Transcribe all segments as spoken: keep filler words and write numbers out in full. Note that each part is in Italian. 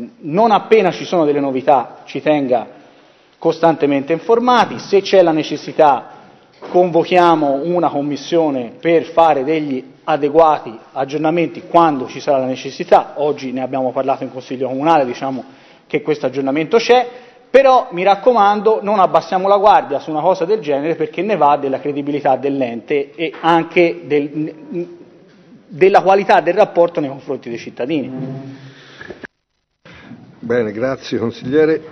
non appena ci sono delle novità ci tenga costantemente informati, se c'è la necessità convochiamo una commissione per fare degli adeguati aggiornamenti quando ci sarà la necessità. Oggi ne abbiamo parlato in Consiglio Comunale, diciamo che questo aggiornamento c'è, però mi raccomando non abbassiamo la guardia su una cosa del genere, perché ne va della credibilità dell'ente e anche del, della qualità del rapporto nei confronti dei cittadini. Bene, grazie consigliere.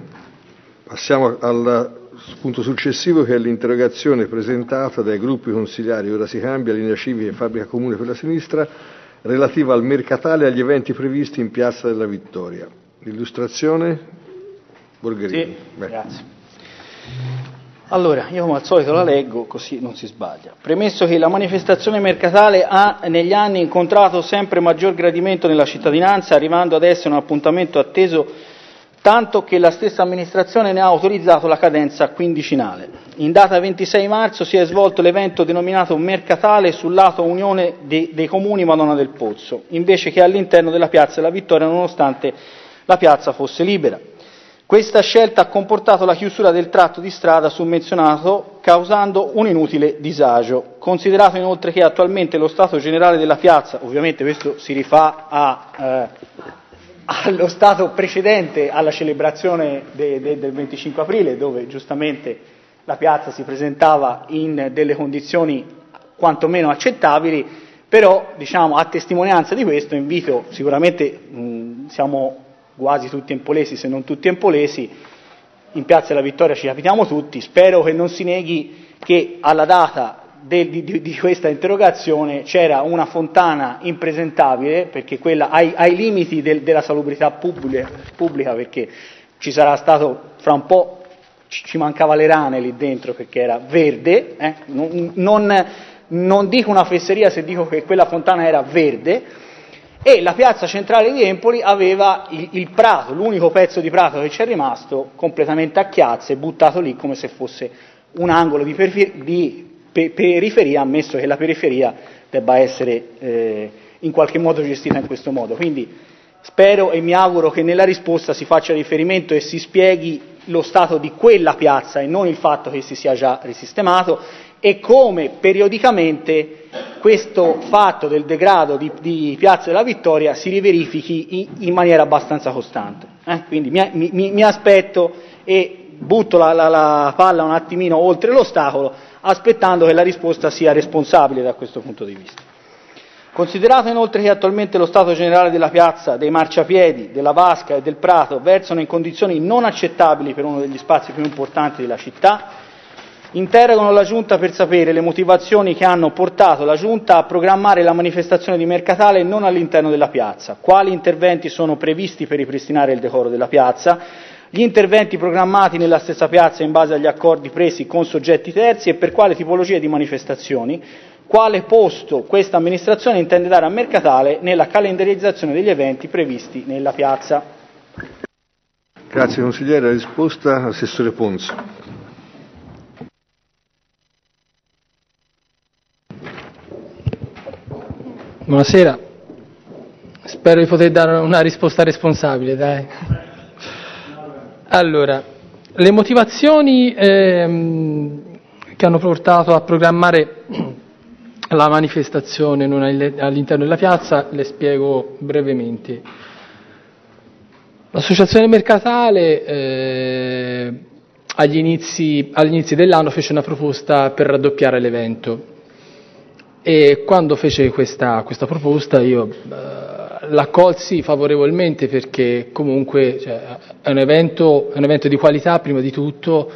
Passiamo al punto successivo, che è l'interrogazione presentata dai gruppi consigliari Ora si cambia, Linea Civica e Fabbrica Comune per la Sinistra, relativa al mercatale e agli eventi previsti in Piazza della Vittoria. L'illustrazione? Borgherini. Sì, grazie. Allora, io come al solito la leggo, così non si sbaglia. Premesso che la manifestazione mercatale ha negli anni incontrato sempre maggior gradimento nella cittadinanza, arrivando ad essere un appuntamento atteso tanto che la stessa amministrazione ne ha autorizzato la cadenza quindicinale. In data ventisei marzo si è svolto l'evento denominato Mercatale sul lato Unione dei, dei Comuni Madonna del Pozzo, invece che all'interno della Piazza della Vittoria, nonostante la piazza fosse libera. Questa scelta ha comportato la chiusura del tratto di strada summenzionato, causando un inutile disagio. Considerato inoltre che attualmente lo stato generale della piazza, ovviamente questo si rifà a... Eh, allo stato precedente alla celebrazione de, de, del venticinque aprile, dove giustamente la piazza si presentava in delle condizioni quantomeno accettabili, però diciamo, a testimonianza di questo invito, sicuramente mh, siamo quasi tutti empolesi, se non tutti empolesi, in Piazza della Vittoria ci capitiamo tutti, spero che non si neghi che alla data De, di, di questa interrogazione c'era una fontana impresentabile, perché quella ai, ai limiti del, della salubrità pubblica, pubblica, perché ci sarà stato fra un po', ci, ci mancava le rane lì dentro perché era verde, eh? non, non, non dico una fesseria se dico che quella fontana era verde, e la piazza centrale di Empoli aveva il, il prato, l'unico pezzo di prato che c'è rimasto, completamente a chiazze, buttato lì come se fosse un angolo di, perifer- di periferia, ammesso che la periferia debba essere eh, in qualche modo gestita in questo modo. Quindi spero e mi auguro che nella risposta si faccia riferimento e si spieghi lo stato di quella piazza e non il fatto che si sia già risistemato, e come periodicamente questo fatto del degrado di, di Piazza della Vittoria si riverifichi in, in maniera abbastanza costante. Eh? Quindi mi, mi, mi aspetto e butto la, la, la palla un attimino oltre l'ostacolo, aspettando che la risposta sia responsabile da questo punto di vista. Considerato inoltre che attualmente lo stato generale della piazza, dei marciapiedi, della vasca e del prato versano in condizioni non accettabili per uno degli spazi più importanti della città, interrogano la Giunta per sapere le motivazioni che hanno portato la Giunta a programmare la manifestazione di Mercatale non all'interno della piazza, quali interventi sono previsti per ripristinare il decoro della piazza, gli interventi programmati nella stessa piazza in base agli accordi presi con soggetti terzi e per quale tipologia di manifestazioni, quale posto questa amministrazione intende dare a Mercatale nella calendarizzazione degli eventi previsti nella piazza. Grazie consigliere. La risposta, assessore Ponzo. Buonasera, spero di poter dare una risposta responsabile, dai. Allora, le motivazioni ehm, che hanno portato a programmare la manifestazione non all'interno della piazza le spiego brevemente. L'associazione Mercatale eh, agli, inizi, agli inizi dell'anno fece una proposta per raddoppiare l'evento, e quando fece questa, questa proposta io eh, l'accolsi favorevolmente, perché comunque cioè, è, un evento, è un evento di qualità prima di tutto,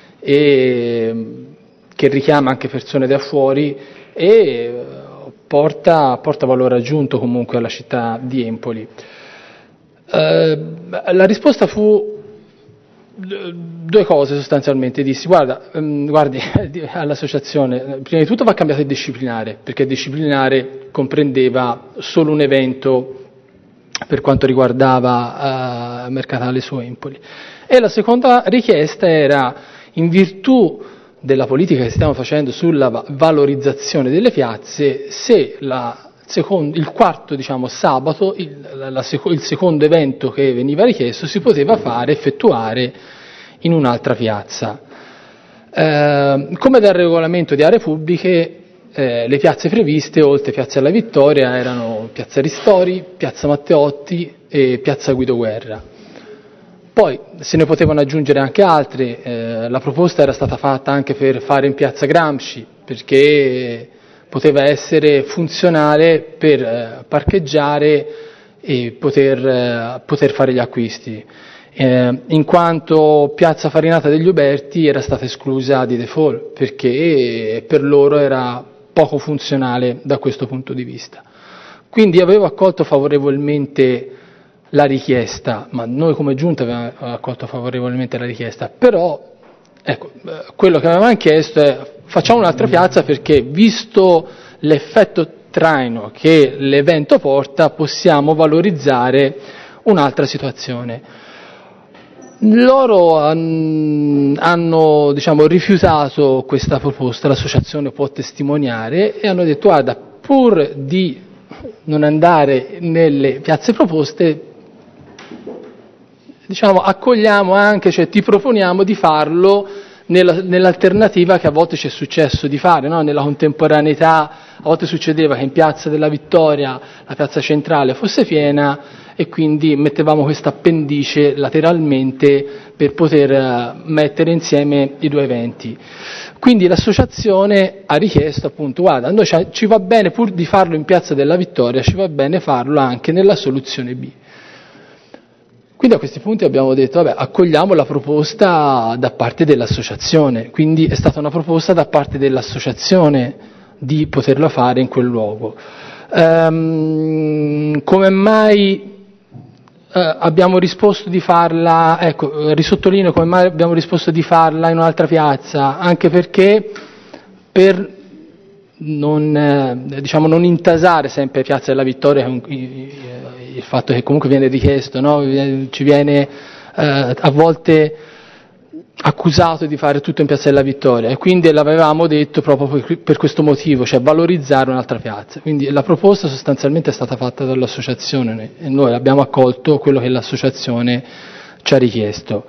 e che richiama anche persone da fuori e porta, porta valore aggiunto comunque alla città di Empoli. Eh, la risposta fu due cose sostanzialmente. Dissi guarda, um, guardi all'associazione, prima di tutto va cambiato il disciplinare, perché il disciplinare comprendeva solo un evento per quanto riguardava uh, Mercatale su Empoli, e la seconda richiesta era, in virtù della politica che stiamo facendo sulla valorizzazione delle piazze, se la secondo, il quarto diciamo, sabato, il, la, la, il secondo evento che veniva richiesto si poteva fare, effettuare in un'altra piazza. Eh, come dal regolamento di aree pubbliche, eh, le piazze previste, oltre Piazza della Vittoria, erano Piazza Ristori, Piazza Matteotti e Piazza Guido Guerra. Poi se ne potevano aggiungere anche altre, eh, la proposta era stata fatta anche per fare in Piazza Gramsci, perché poteva essere funzionale per eh, parcheggiare e poter, eh, poter fare gli acquisti, eh, in quanto Piazza Farinata degli Uberti era stata esclusa di default, perché per loro era poco funzionale da questo punto di vista. Quindi avevo accolto favorevolmente la richiesta, ma noi come Giunta abbiamo accolto favorevolmente la richiesta, però ecco, quello che avevamo chiesto è facciamo un'altra piazza perché, visto l'effetto traino che l'evento porta, possiamo valorizzare un'altra situazione. Loro hanno diciamo, rifiutato questa proposta, l'associazione può testimoniare, e hanno detto guarda, pur di non andare nelle piazze proposte, diciamo, accogliamo anche, cioè ti proponiamo di farlo nella, nell'alternativa che a volte ci è successo di fare, no? Nella contemporaneità a volte succedeva che in Piazza della Vittoria la piazza centrale fosse piena e quindi mettevamo questa appendice lateralmente per poter mettere insieme i due eventi. Quindi l'associazione ha richiesto appunto, guarda, noi ci va bene pur di farlo in Piazza della Vittoria, ci va bene farlo anche nella soluzione B. Quindi a questi punti abbiamo detto, vabbè, accogliamo la proposta da parte dell'associazione, quindi è stata una proposta da parte dell'associazione di poterla fare in quel luogo. Ehm, come mai eh, abbiamo risposto di farla, ecco, risottolineo come mai abbiamo risposto di farla in un'altra piazza, anche perché per non, eh, diciamo, non intasare sempre Piazza della Vittoria, il fatto che comunque viene richiesto, no? Ci viene eh, a volte accusato di fare tutto in Piazza della Vittoria, e quindi l'avevamo detto proprio per, per questo motivo, cioè valorizzare un'altra piazza. Quindi la proposta sostanzialmente è stata fatta dall'associazione e noi abbiamo accolto quello che l'associazione ci ha richiesto.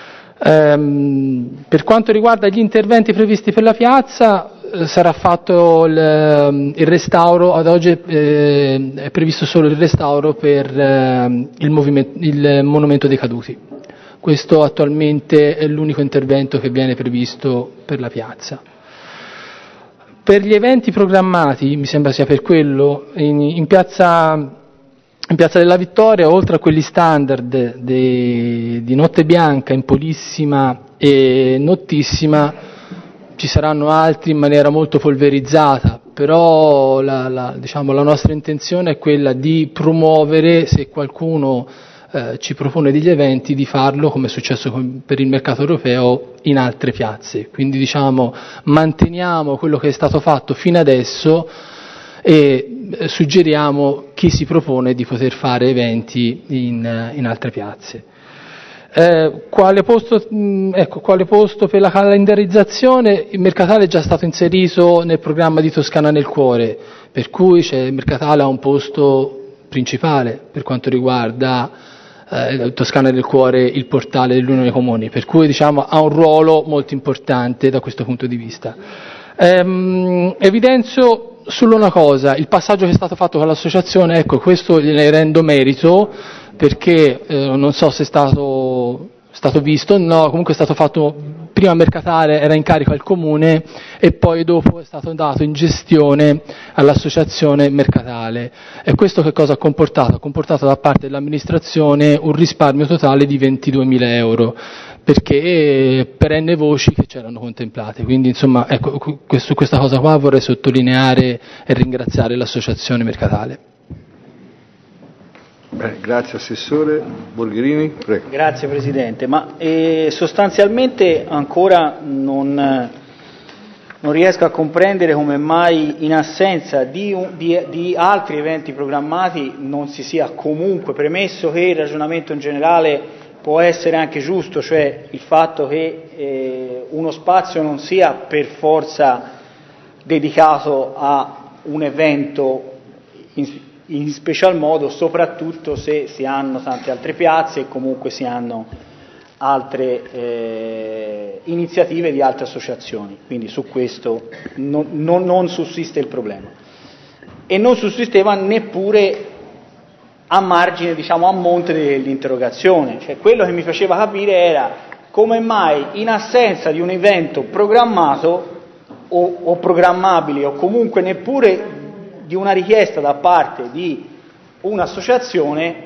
Ehm, per quanto riguarda gli interventi previsti per la piazza, sarà fatto il, il restauro, ad oggi eh, è previsto solo il restauro per eh, il, movimento, il monumento dei caduti. Questo attualmente è l'unico intervento che viene previsto per la piazza. Per gli eventi programmati, mi sembra sia per quello, in, in, piazza, in Piazza della Vittoria, oltre a quelli standard de, di Notte Bianca, Impolissima e Nottissima, ci saranno altri in maniera molto polverizzata, però la, la, diciamo, la nostra intenzione è quella di promuovere, se qualcuno eh, ci propone degli eventi, di farlo, come è successo con, per il mercato europeo, in altre piazze. Quindi diciamo, manteniamo quello che è stato fatto fino adesso e eh, suggeriamo chi si propone di poter fare eventi in, in altre piazze. Eh, quale, posto, mh, ecco, quale posto per la calendarizzazione? Il Mercatale è già stato inserito nel programma di Toscana nel Cuore, per cui c'è, il Mercatale ha un posto principale per quanto riguarda eh, Toscana nel Cuore, il portale dell'Unione dei Comuni, per cui diciamo, ha un ruolo molto importante da questo punto di vista. Ehm, evidenzio solo una cosa, il passaggio che è stato fatto con l'associazione, ecco, questo gliene rendo merito, perché eh, non so se è stato, stato visto, no, comunque è stato fatto, prima Mercatale era in carico al Comune e poi dopo è stato dato in gestione all'associazione Mercatale. E questo che cosa ha comportato? Ha comportato da parte dell'amministrazione un risparmio totale di ventiduemila euro, perché per enne voci che c'erano contemplate. Quindi insomma, ecco, questo, questa cosa qua vorrei sottolineare e ringraziare l'associazione Mercatale. Beh, grazie Assessore. Borgherini, prego. Grazie Presidente, ma eh, sostanzialmente ancora non, non riesco a comprendere come mai in assenza di, un, di, di altri eventi programmati non si sia comunque, premesso che il ragionamento in generale può essere anche giusto, cioè il fatto che eh, uno spazio non sia per forza dedicato a un evento in, in special modo soprattutto se si hanno tante altre piazze e comunque si hanno altre eh, iniziative di altre associazioni, quindi su questo non, non, non sussiste il problema. E non sussisteva neppure a margine, diciamo a monte dell'interrogazione, cioè quello che mi faceva capire era come mai in assenza di un evento programmato o, o programmabile o comunque neppure di una richiesta da parte di un'associazione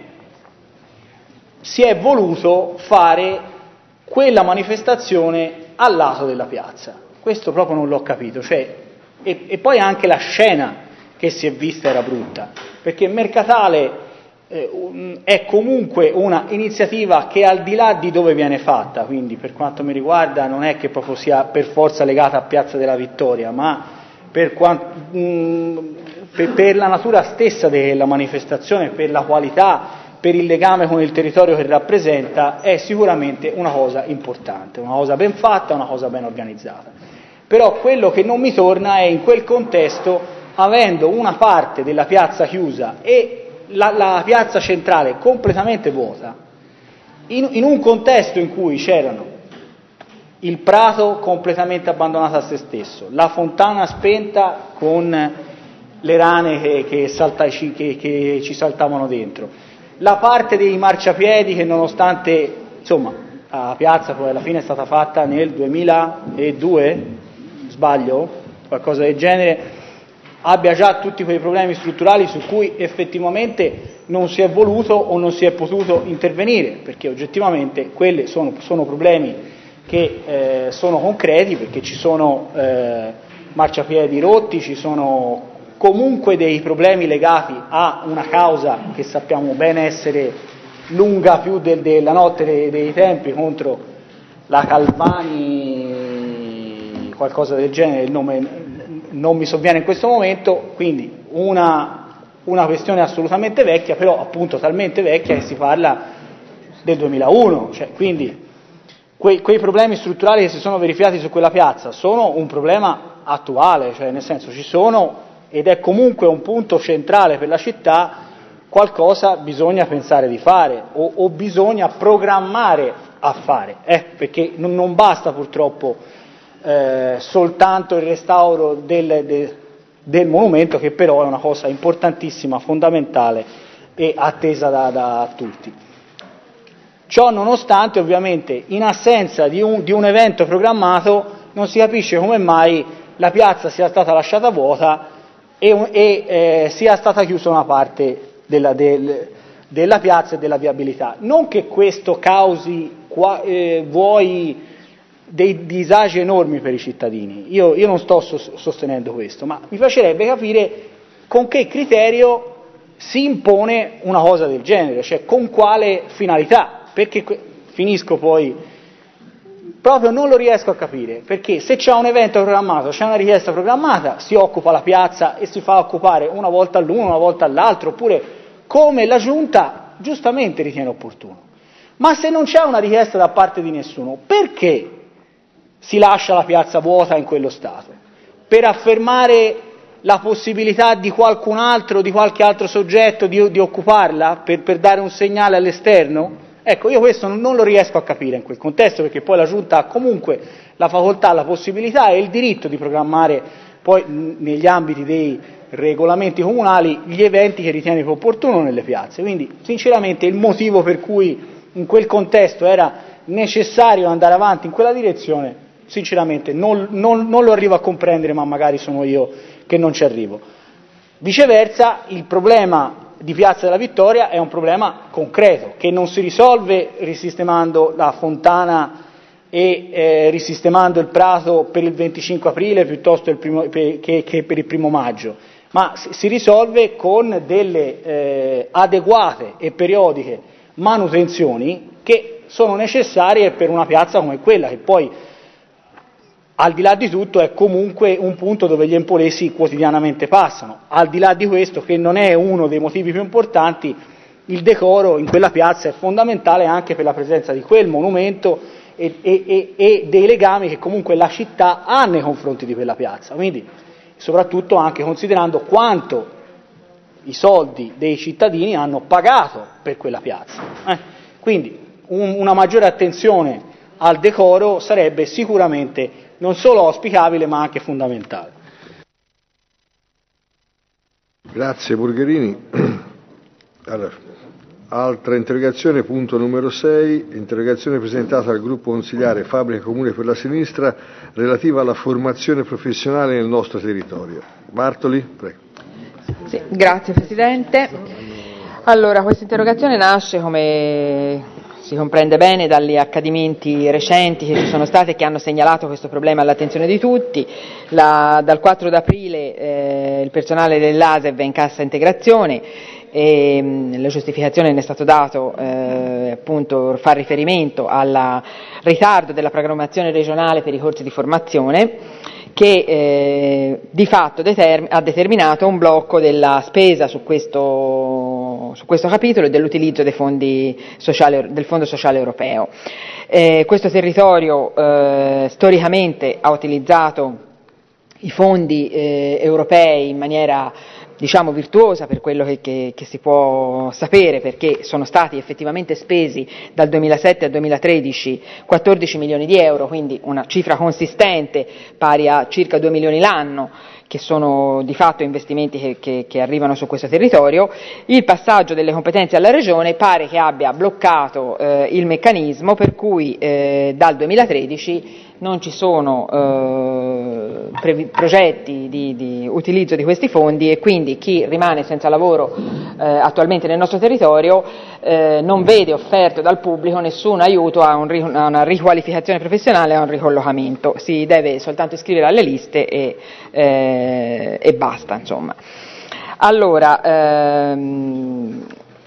si è voluto fare quella manifestazione al lato della piazza. Questo proprio non l'ho capito, cioè, e, e poi anche la scena che si è vista era brutta, perché Mercatale eh, un, è comunque una iniziativa che al di là di dove viene fatta, quindi per quanto mi riguarda non è che proprio sia per forza legata a Piazza della Vittoria, ma per, quant, mh, per, per la natura stessa della manifestazione, per la qualità, per il legame con il territorio che rappresenta, è sicuramente una cosa importante, una cosa ben fatta, una cosa ben organizzata. Però quello che non mi torna è in quel contesto, avendo una parte della piazza chiusa e la, la piazza centrale completamente vuota, in, in un contesto in cui c'erano il prato completamente abbandonato a se stesso, la fontana spenta con le rane che, che, salta, che, che ci saltavano dentro, la parte dei marciapiedi che nonostante, insomma, la piazza poi alla fine è stata fatta nel duemiladue, sbaglio, qualcosa del genere, abbia già tutti quei problemi strutturali su cui effettivamente non si è voluto o non si è potuto intervenire, perché oggettivamente quelli sono, sono problemi che eh, sono concreti, perché ci sono eh, marciapiedi rotti, ci sono comunque dei problemi legati a una causa che sappiamo bene essere lunga più del, della notte dei, dei tempi contro la Calvani, qualcosa del genere, il nome non mi sovviene in questo momento, quindi una, una questione assolutamente vecchia, però appunto talmente vecchia che si parla del duemilauno, cioè quindi quei, quei problemi strutturali che si sono verificati su quella piazza sono un problema attuale, cioè nel senso ci sono ed è comunque un punto centrale per la città, qualcosa bisogna pensare di fare o, o bisogna programmare a fare, eh, perché non, non basta purtroppo eh, soltanto il restauro del, de, del monumento, che però è una cosa importantissima, fondamentale e attesa da, da tutti. Ciò nonostante, ovviamente, in assenza di un, di un evento programmato, non si capisce come mai la piazza sia stata lasciata vuota e, e eh, sia stata chiusa una parte della, del, della piazza e della viabilità. Non che questo causi qua, eh, vuoi dei disagi enormi per i cittadini, io, io non sto sostenendo questo, ma mi piacerebbe capire con che criterio si impone una cosa del genere, cioè con quale finalità, perché finisco poi, proprio non lo riesco a capire, perché se c'è un evento programmato, c'è una richiesta programmata, si occupa la piazza e si fa occupare una volta all'uno, una volta all'altro, oppure come la Giunta giustamente ritiene opportuno. Ma se non c'è una richiesta da parte di nessuno, perché si lascia la piazza vuota in quello stato? Per affermare la possibilità di qualcun altro, di qualche altro soggetto di, di occuparla? Per, per dare un segnale all'esterno? Ecco, io questo non lo riesco a capire in quel contesto, perché poi la Giunta ha comunque la facoltà, la possibilità e il diritto di programmare poi negli ambiti dei regolamenti comunali gli eventi che ritiene più opportuno nelle piazze. Quindi sinceramente il motivo per cui in quel contesto era necessario andare avanti in quella direzione, sinceramente non, non, non lo arrivo a comprendere, ma magari sono io che non ci arrivo. Viceversa, il problema di Piazza della Vittoria è un problema concreto, che non si risolve risistemando la fontana e eh, risistemando il prato per il venticinque aprile piuttosto il primo, per, che, che per il primo maggio, ma si risolve con delle eh, adeguate e periodiche manutenzioni che sono necessarie per una piazza come quella, che poi al di là di tutto è comunque un punto dove gli empolesi quotidianamente passano. Al di là di questo, che non è uno dei motivi più importanti, il decoro in quella piazza è fondamentale anche per la presenza di quel monumento e, e, e, e dei legami che comunque la città ha nei confronti di quella piazza. Quindi, soprattutto anche considerando quanto i soldi dei cittadini hanno pagato per quella piazza. Eh? Quindi un, una maggiore attenzione al decoro sarebbe sicuramente non solo auspicabile ma anche fondamentale. Grazie Burgherini. Allora, altra interrogazione, punto numero sei, interrogazione presentata dal gruppo consiliare Fabbrica Comune per la Sinistra relativa alla formazione professionale nel nostro territorio. Bartoli, prego. Sì, grazie Presidente. Allora, questa interrogazione nasce, come si comprende bene, dagli accadimenti recenti che ci sono stati e che hanno segnalato questo problema all'attenzione di tutti. La, dal quattro d'aprile eh, il personale dell'A S E V è in cassa integrazione e mh, la giustificazione ne è stato dato eh, appunto fa riferimento al ritardo della programmazione regionale per i corsi di formazione che eh, di fatto determ- ha determinato un blocco della spesa su questo, su questo capitolo e dell'utilizzo dei fondi sociali, del Fondo Sociale Europeo. Eh, questo territorio eh, storicamente ha utilizzato i fondi eh, europei in maniera diciamo virtuosa per quello che, che, che si può sapere, perché sono stati effettivamente spesi dal duemilasette al duemilatredici quattordici milioni di euro, quindi una cifra consistente pari a circa due milioni l'anno, che sono di fatto investimenti che, che, che arrivano su questo territorio. Il passaggio delle competenze alla Regione pare che abbia bloccato eh, il meccanismo per cui eh, dal duemilatredici non ci sono eh, previ- progetti di, di utilizzo di questi fondi e quindi chi rimane senza lavoro eh, attualmente nel nostro territorio eh, non vede offerto dal pubblico nessun aiuto a, un, a una riqualificazione professionale, a un ricollocamento. Si deve soltanto iscrivere alle liste e, eh, e basta, insomma. Allora, ehm,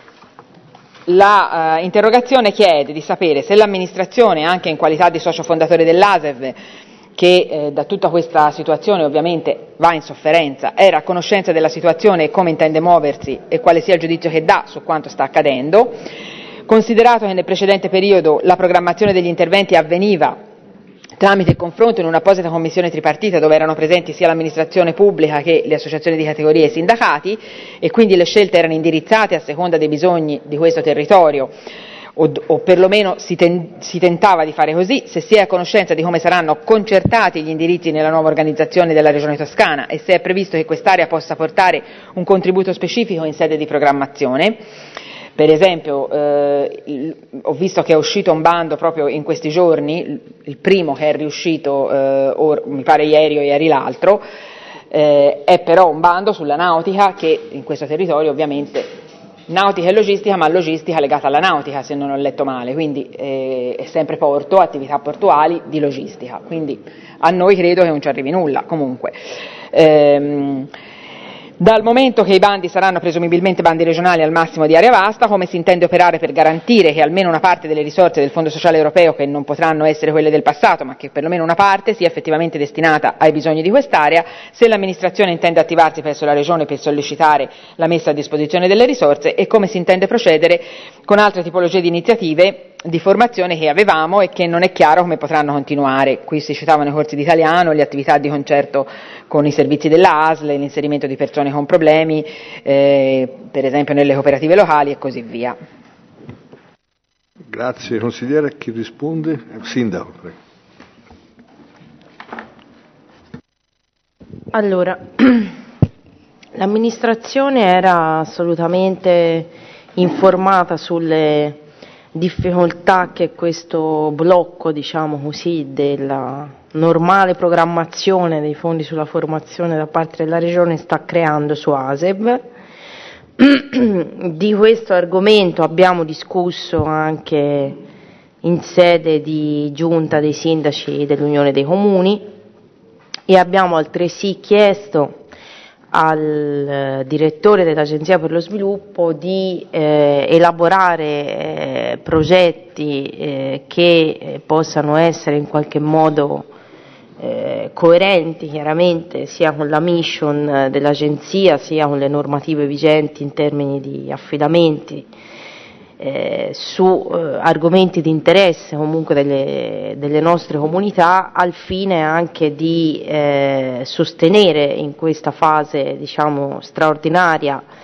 La uh, interrogazione chiede di sapere se l'amministrazione, anche in qualità di socio fondatore dell'A S E V, che eh, da tutta questa situazione ovviamente va in sofferenza, era a conoscenza della situazione e come intende muoversi e quale sia il giudizio che dà su quanto sta accadendo, considerato che nel precedente periodo la programmazione degli interventi avveniva tramite il confronto in un'apposita commissione tripartita dove erano presenti sia l'amministrazione pubblica che le associazioni di categoria e i sindacati e quindi le scelte erano indirizzate a seconda dei bisogni di questo territorio o, o perlomeno si, ten, si tentava di fare così, se si è a conoscenza di come saranno concertati gli indirizzi nella nuova organizzazione della Regione Toscana e se è previsto che quest'area possa portare un contributo specifico in sede di programmazione. Per esempio, eh, ho visto che è uscito un bando proprio in questi giorni, il primo che è riuscito, eh, or, mi pare ieri o ieri l'altro, eh, è però un bando sulla nautica che in questo territorio ovviamente, nautica e logistica, ma logistica legata alla nautica se non ho letto male, quindi eh, è sempre porto, attività portuali di logistica, quindi a noi credo che non ci arrivi nulla comunque. Ehm, Dal momento che i bandi saranno presumibilmente bandi regionali al massimo di area vasta, come si intende operare per garantire che almeno una parte delle risorse del Fondo Sociale Europeo, che non potranno essere quelle del passato, ma che perlomeno una parte sia effettivamente destinata ai bisogni di quest'area, se l'amministrazione intende attivarsi presso la Regione per sollecitare la messa a disposizione delle risorse e come si intende procedere con altre tipologie di iniziative di formazione che avevamo e che non è chiaro come potranno continuare. Qui si citavano i corsi di italiano, le attività di concerto con i servizi dell'A S L, l'inserimento di persone con problemi, eh, per esempio nelle cooperative locali e così via. Grazie consigliere. Chi risponde? Sindaco, prego. Allora, l'amministrazione era assolutamente informata sulle difficoltà che questo blocco, diciamo così, della normale programmazione dei fondi sulla formazione da parte della Regione sta creando su A S E V. Di questo argomento abbiamo discusso anche in sede di giunta dei sindaci dell'Unione dei Comuni e abbiamo altresì chiesto al direttore dell'Agenzia per lo Sviluppo di eh, elaborare eh, progetti eh, che eh, possano essere in qualche modo eh, coerenti chiaramente sia con la mission dell'Agenzia sia con le normative vigenti in termini di affidamenti eh, su eh, argomenti di interesse comunque delle, delle nostre comunità, al fine anche di eh, sostenere in questa fase, diciamo, straordinaria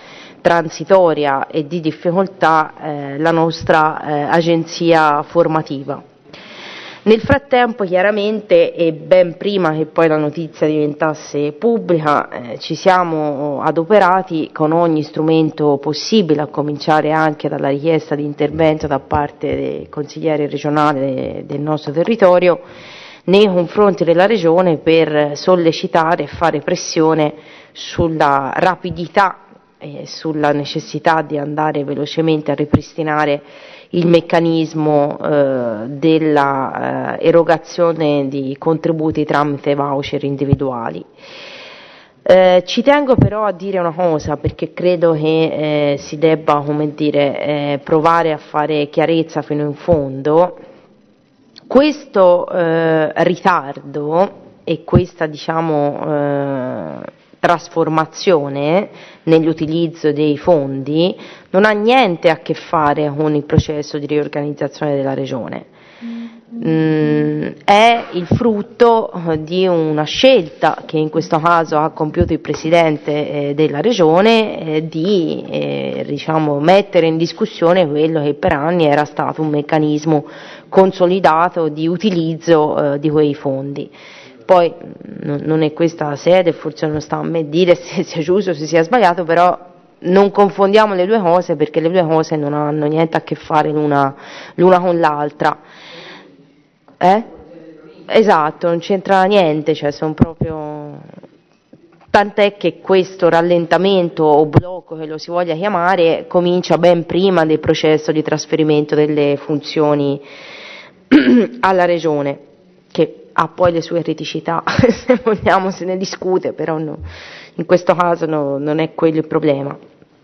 transitoria e di difficoltà eh, la nostra eh, agenzia formativa. Nel frattempo, chiaramente, e ben prima che poi la notizia diventasse pubblica, eh, ci siamo adoperati con ogni strumento possibile, a cominciare anche dalla richiesta di intervento da parte dei consiglieri regionali del nostro territorio nei confronti della Regione per sollecitare e fare pressione sulla rapidità e sulla necessità di andare velocemente a ripristinare il meccanismo eh, della eh, erogazione di contributi tramite voucher individuali. Eh, ci tengo però a dire una cosa, perché credo che eh, si debba, come dire, eh, provare a fare chiarezza fino in fondo. Questo eh, ritardo e questa, diciamo, eh, trasformazione nell'utilizzo dei fondi non ha niente a che fare con il processo di riorganizzazione della Regione. Mm, è il frutto di una scelta che in questo caso ha compiuto il Presidente eh, della Regione eh, di eh, diciamo, mettere in discussione quello che per anni era stato un meccanismo consolidato di utilizzo eh, di quei fondi. Poi non è questa la sede, forse non sta a me dire se sia giusto o se sia sbagliato, però non confondiamo le due cose, perché le due cose non hanno niente a che fare l'una, l'una con l'altra. Eh? Esatto, non c'entra niente, cioè sono proprio... Tant'è che questo rallentamento o blocco, che lo si voglia chiamare, comincia ben prima del processo di trasferimento delle funzioni alla Regione, che ha poi le sue criticità, se vogliamo se ne discute, però no, in questo caso no, non è quello il problema.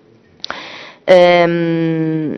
Ehm,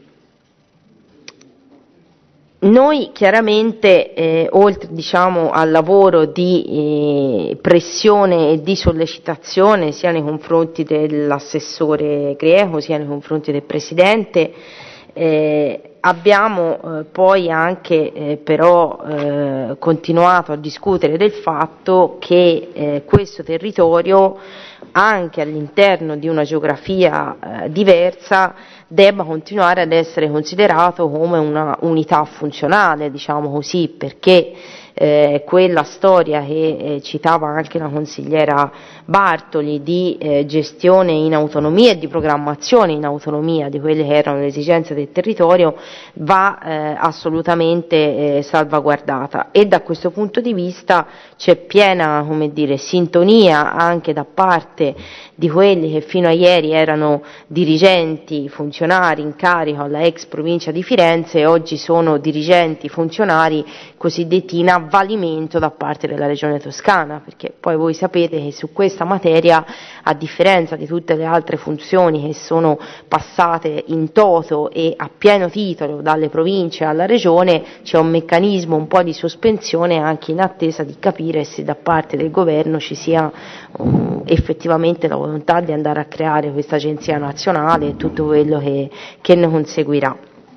noi chiaramente, eh, oltre, diciamo, al lavoro di eh, pressione e di sollecitazione sia nei confronti dell'assessore Greco sia nei confronti del Presidente, eh, abbiamo eh, poi anche eh, però eh, continuato a discutere del fatto che eh, questo territorio, anche all'interno di una geografia eh, diversa, debba continuare ad essere considerato come una unità funzionale, diciamo così, perché eh, quella storia che eh, citava anche la consigliera Bartoli di eh, gestione in autonomia e di programmazione in autonomia di quelle che erano le esigenze del territorio va eh, assolutamente eh, salvaguardata, e da questo punto di vista c'è piena, come dire, sintonia anche da parte di quelli che fino a ieri erano dirigenti, funzionari in carico alla ex provincia di Firenze e oggi sono dirigenti, funzionari cosiddetti in avvalimento da parte della Regione Toscana, perché poi voi sapete che su questa materia, a differenza di tutte le altre funzioni che sono passate in toto e a pieno titolo dalle province alla Regione, c'è un meccanismo un po' di sospensione anche in attesa di capire se da parte del governo ci sia um, effettivamente la volontà di andare a creare questa agenzia nazionale e tutto quello che, che ne conseguirà.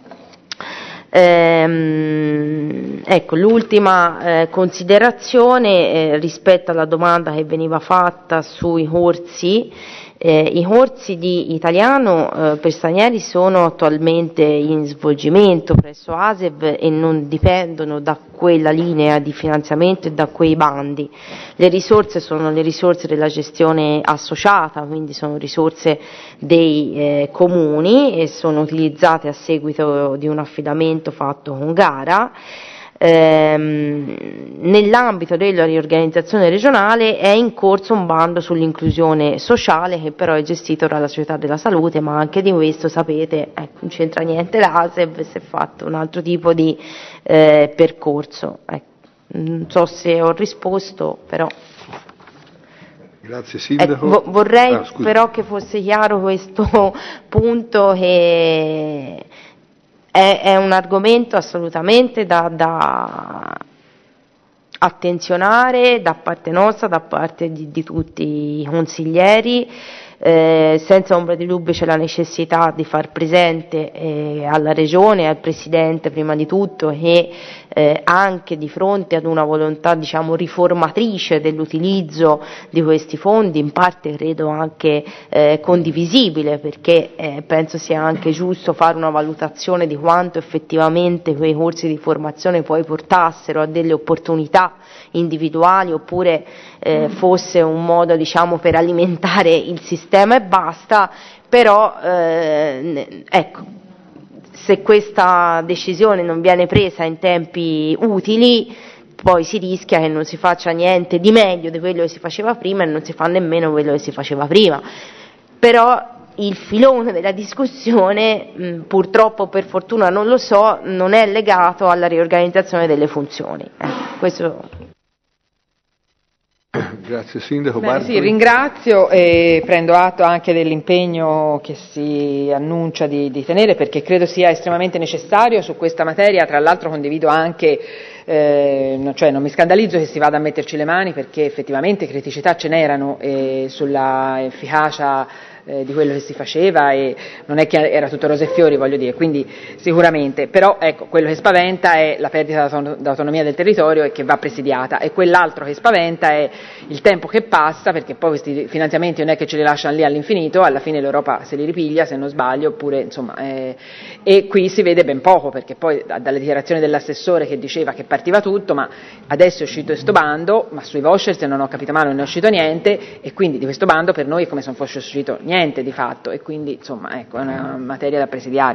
Ehm, ecco, l'ultima eh, considerazione eh, rispetto alla domanda che veniva fatta sui corsi. Eh, I corsi di italiano eh, per stranieri sono attualmente in svolgimento presso A S E V e non dipendono da quella linea di finanziamento e da quei bandi. Le risorse sono le risorse della gestione associata, quindi sono risorse dei eh, comuni e sono utilizzate a seguito di un affidamento fatto con gara. Ehm, nell'ambito della riorganizzazione regionale è in corso un bando sull'inclusione sociale che però è gestito dalla Società della Salute, ma anche di questo sapete, ecco, non c'entra niente l'A S E V, si è fatto un altro tipo di eh, percorso. Ecco, non so se ho risposto, però. Grazie Sindaco. Eh, vorrei ah, però che fosse chiaro questo punto, che È, è un argomento assolutamente da, da attenzionare da parte nostra, da parte di, di tutti i consiglieri, Eh, senza ombra di dubbio c'è la necessità di far presente eh, alla Regione e al Presidente prima di tutto che eh, anche di fronte ad una volontà diciamo riformatrice dell'utilizzo di questi fondi, in parte credo anche eh, condivisibile, perché eh, penso sia anche giusto fare una valutazione di quanto effettivamente quei corsi di formazione poi portassero a delle opportunità individuali oppure eh, fosse un modo diciamo per alimentare il sistema e basta, però eh, ecco, se questa decisione non viene presa in tempi utili poi si rischia che non si faccia niente di meglio di quello che si faceva prima e non si fa nemmeno quello che si faceva prima. Però il filone della discussione, mh, purtroppo per fortuna non lo so, non è legato alla riorganizzazione delle funzioni. Eh, questo... Grazie Sindaco. Bene, sì, ringrazio e prendo atto anche dell'impegno che si annuncia di, di tenere, perché credo sia estremamente necessario su questa materia. Tra l'altro condivido anche, eh, no, cioè non mi scandalizzo che si vada a metterci le mani, perché effettivamente criticità ce n'erano eh, sulla efficacia Eh, di quello che si faceva, e non è che era tutto rose e fiori, voglio dire, quindi sicuramente, però ecco, quello che spaventa è la perdita d'autonomia del territorio e che va presidiata, e quell'altro che spaventa è il tempo che passa, perché poi questi finanziamenti non è che ce li lasciano lì all'infinito, alla fine l'Europa se li ripiglia se non sbaglio, oppure insomma eh, e qui si vede ben poco, perché poi dalle dichiarazioni dell'assessore che diceva che partiva tutto, ma adesso è uscito questo bando, ma sui voucher, se non ho capito male, non è uscito niente, e quindi di questo bando per noi è come se non fosse uscito niente niente di fatto, e quindi insomma ecco, è una materia da presidiare.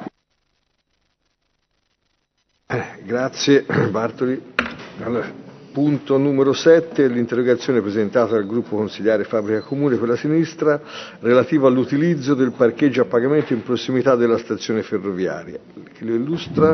Eh, grazie Bartoli. Allora, punto numero sette, l'interrogazione presentata dal gruppo consigliare Fabbrica Comune per la Sinistra relativa all'utilizzo del parcheggio a pagamento in prossimità della stazione ferroviaria. Chi lo illustra?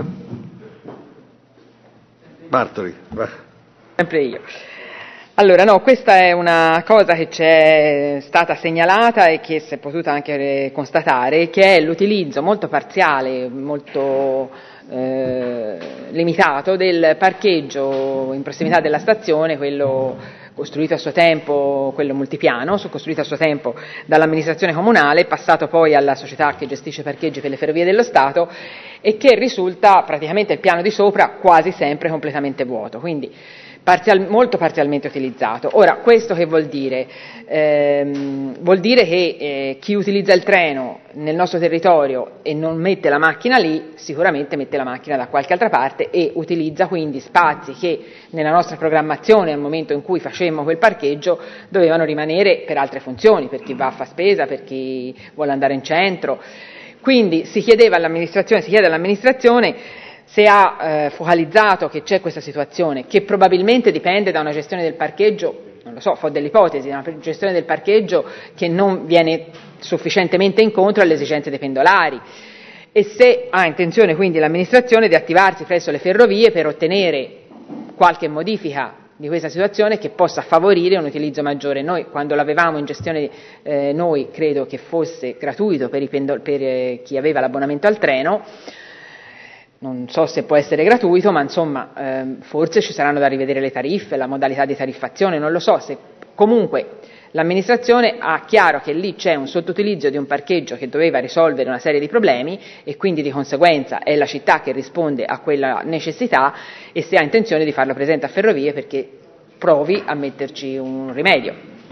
Bartoli. Va. Sempre io. Allora, no, questa è una cosa che ci è stata segnalata e che si è potuta anche constatare, che è l'utilizzo molto parziale, molto eh, limitato del parcheggio in prossimità della stazione, quello costruito a suo tempo, quello multipiano, costruito a suo tempo dall'amministrazione comunale, passato poi alla società che gestisce parcheggi per le ferrovie dello Stato, e che risulta praticamente il piano di sopra quasi sempre completamente vuoto, quindi Parzial, molto parzialmente utilizzato. Ora, questo che vuol dire? Ehm, vuol dire che eh, chi utilizza il treno nel nostro territorio e non mette la macchina lì, sicuramente mette la macchina da qualche altra parte e utilizza quindi spazi che nella nostra programmazione, al momento in cui facemmo quel parcheggio, dovevano rimanere per altre funzioni, per chi va a fare spesa, per chi vuole andare in centro. Quindi si chiedeva all'amministrazione, si chiede all'amministrazione se ha eh, focalizzato che c'è questa situazione, che probabilmente dipende da una gestione del parcheggio, non lo so, fo delle ipotesi, una gestione del parcheggio che non viene sufficientemente incontro alle esigenze dei pendolari, e se ha intenzione quindi l'amministrazione di attivarsi presso le ferrovie per ottenere qualche modifica di questa situazione che possa favorire un utilizzo maggiore. Noi quando l'avevamo in gestione eh, noi credo che fosse gratuito per, i pendol- per eh, chi aveva l'abbonamento al treno. Non so se può essere gratuito, ma insomma ehm, forse ci saranno da rivedere le tariffe, la modalità di tariffazione, non lo so. Se comunque l'amministrazione ha chiaro che lì c'è un sottoutilizzo di un parcheggio che doveva risolvere una serie di problemi, e quindi di conseguenza è la città che risponde a quella necessità, e se ha intenzione di farlo presente a Ferrovie perché provi a metterci un rimedio.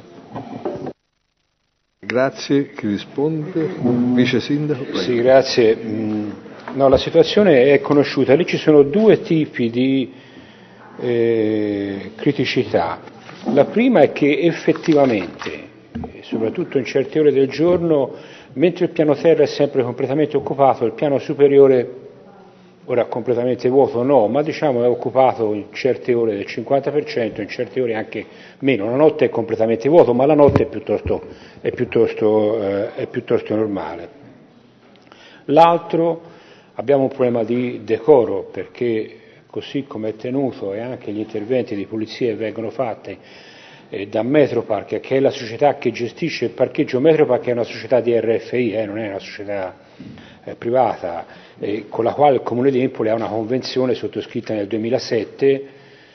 Grazie. Chi risponde? Vice Sindaco? Prego. Sì, grazie. No, la situazione è conosciuta, lì ci sono due tipi di eh, criticità. La prima è che effettivamente, soprattutto in certe ore del giorno, mentre il piano terra è sempre completamente occupato, il piano superiore, ora completamente vuoto no, ma diciamo è occupato in certe ore del cinquanta per cento, in certe ore anche meno. La notte è completamente vuoto, ma la notte è piuttosto, è piuttosto, eh, è piuttosto normale. L'altro, abbiamo un problema di decoro, perché così come è tenuto e anche gli interventi di pulizia vengono fatti eh, da Metropark, che è la società che gestisce il parcheggio. Metropark è una società di R F I, eh, non è una società eh, privata, eh, con la quale il Comune di Empoli ha una convenzione sottoscritta nel duemilasette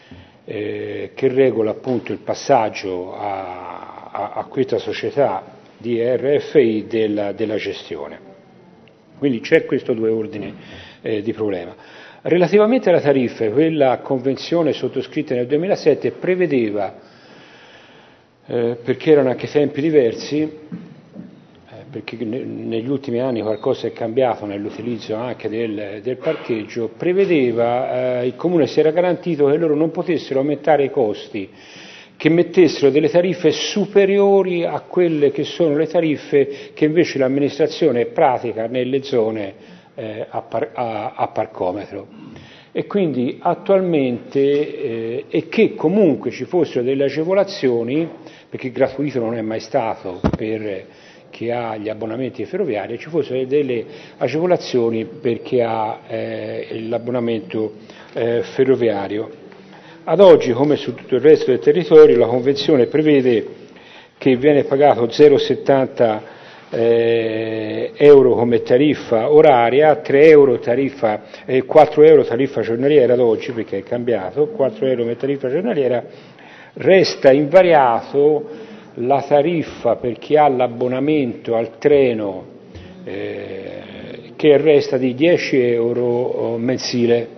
eh, che regola appunto il passaggio a, a, a questa società di R F I della, della gestione. Quindi c'è questo due ordini eh, di problema. Relativamente alla tariffa, quella convenzione sottoscritta nel duemilasette prevedeva, eh, perché erano anche tempi diversi, eh, perché ne, negli ultimi anni qualcosa è cambiato nell'utilizzo anche del, del parcheggio, prevedeva, eh, il Comune si era garantito che loro non potessero aumentare i costi, che mettessero delle tariffe superiori a quelle che sono le tariffe che invece l'amministrazione pratica nelle zone eh, a, par- a, a parcometro. E quindi attualmente, eh, e che comunque ci fossero delle agevolazioni, perché gratuito non è mai stato per chi ha gli abbonamenti ferroviari, ci fossero delle agevolazioni per chi ha eh, l'abbonamento eh, ferroviario. Ad oggi, come su tutto il resto del territorio, la Convenzione prevede che viene pagato zero virgola settanta eh, euro come tariffa oraria, tre euro tariffa, eh, quattro euro tariffa giornaliera ad oggi, perché è cambiato, quattro euro come tariffa giornaliera, resta invariato la tariffa per chi ha l'abbonamento al treno, eh, che resta di dieci euro mensile.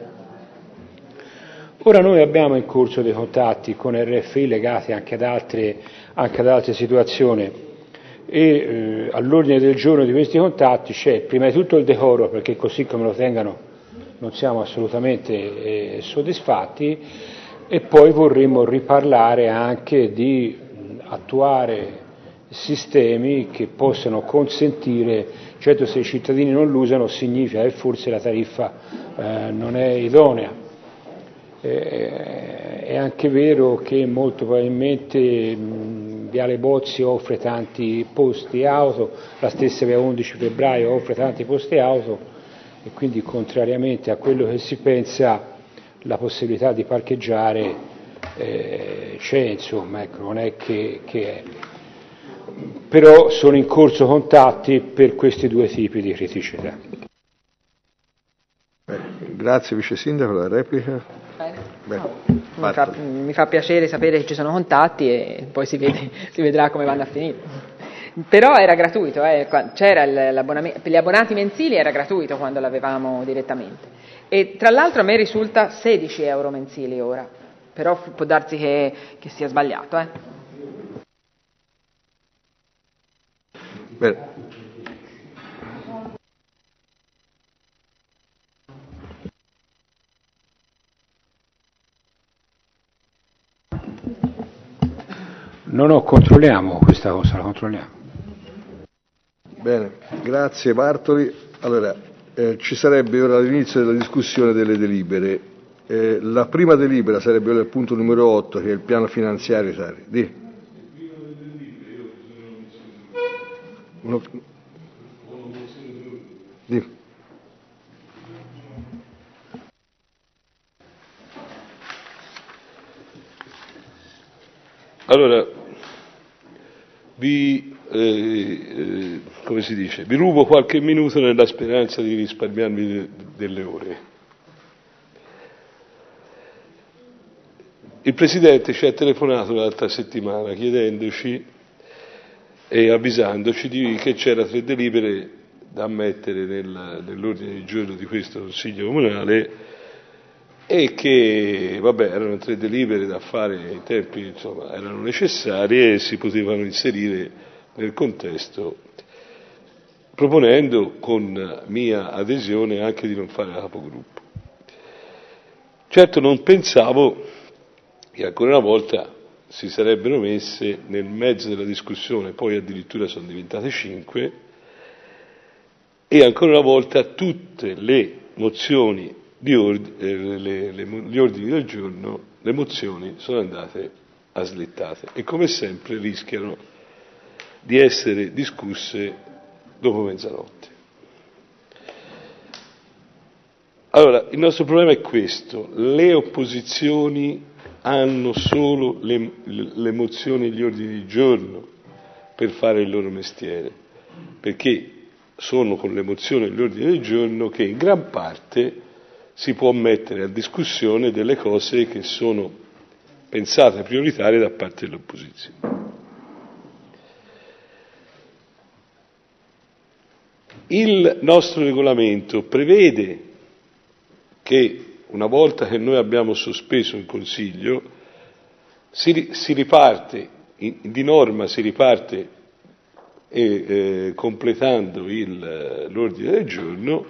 Ora noi abbiamo in corso dei contatti con R F I legati anche ad altre, anche ad altre situazioni e eh, all'ordine del giorno di questi contatti c'è prima di tutto il decoro, perché così come lo tengano non siamo assolutamente eh, soddisfatti, e poi vorremmo riparlare anche di attuare sistemi che possano consentire, certo se i cittadini non lo usano significa che forse la tariffa eh, non è idonea. Eh, è anche vero che molto probabilmente mh, Viale Bozzi offre tanti posti auto, la stessa via undici febbraio offre tanti posti auto e quindi contrariamente a quello che si pensa la possibilità di parcheggiare eh, c'è, insomma, ecco, non è che, che è. Però sono in corso contatti per questi due tipi di criticità. Grazie Vice Sindaco, la replica. Bene. No, mi, fa, mi fa piacere sapere che ci sono contatti e poi si, vede, si vedrà come vanno a finire. Però era gratuito, eh, c'era l'abbonamento, per gli abbonati mensili era gratuito quando l'avevamo direttamente. E tra l'altro a me risulta sedici euro mensili ora, però può darsi che, che sia sbagliato. Eh. Bene. No, no, controlliamo questa cosa, la controlliamo. Bene, grazie Bartoli. Allora, eh, ci sarebbe ora l'inizio della discussione delle delibere. Eh, la prima delibera sarebbe il punto numero otto, che è il piano finanziario. Sari. Di. Uno... Di. Allora, vi, eh, eh, come si dice, vi rubo qualche minuto nella speranza di risparmiarmi de, delle ore. Il Presidente ci ha telefonato l'altra settimana chiedendoci e avvisandoci di, che c'era tre delibere da mettere nel, nell'ordine del giorno di questo Consiglio Comunale e che, vabbè, erano tre delibere da fare in tempi, insomma, erano necessarie e si potevano inserire nel contesto, proponendo con mia adesione anche di non fare la capogruppo. Certo non pensavo che ancora una volta si sarebbero messe nel mezzo della discussione, poi addirittura sono diventate cinque, e ancora una volta tutte le mozioni Di ord- eh, le, le, gli ordini del giorno, le mozioni sono andate aslittate e come sempre rischiano di essere discusse dopo mezzanotte. Allora, il nostro problema è questo: le opposizioni hanno solo le, le mozioni e gli ordini del giorno per fare il loro mestiere, perché sono con le mozioni e gli ordini del giorno che in gran parte si può mettere a discussione delle cose che sono pensate prioritarie da parte dell'opposizione. il nostro regolamento prevede che una volta che noi abbiamo sospeso un Consiglio si, si riparte, in, di norma si riparte e, eh, completando il, l'ordine del giorno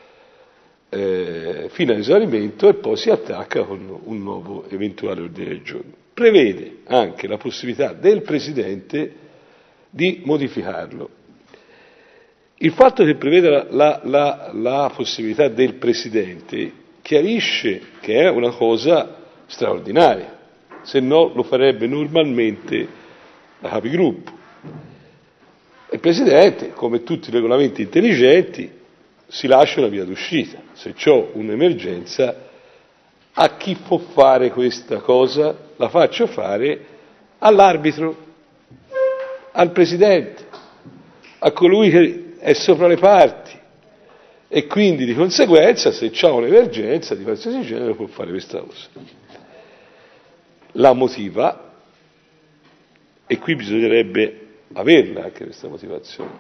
eh, fino all'esaurimento e poi si attacca con un nuovo eventuale ordine del giorno. Prevede anche la possibilità del Presidente di modificarlo. Il fatto che prevede la, la, la, la possibilità del Presidente chiarisce che è una cosa straordinaria, se no lo farebbe normalmente la Capigruppo. Il Presidente, come tutti i regolamenti intelligenti, si lascia una via d'uscita. Se ho un'emergenza, a chi può fare questa cosa? La faccio fare all'arbitro, al Presidente, a colui che è sopra le parti e quindi di conseguenza se c'è un'emergenza di qualsiasi genere può fare questa cosa. La motiva e qui bisognerebbe averla anche questa motivazione,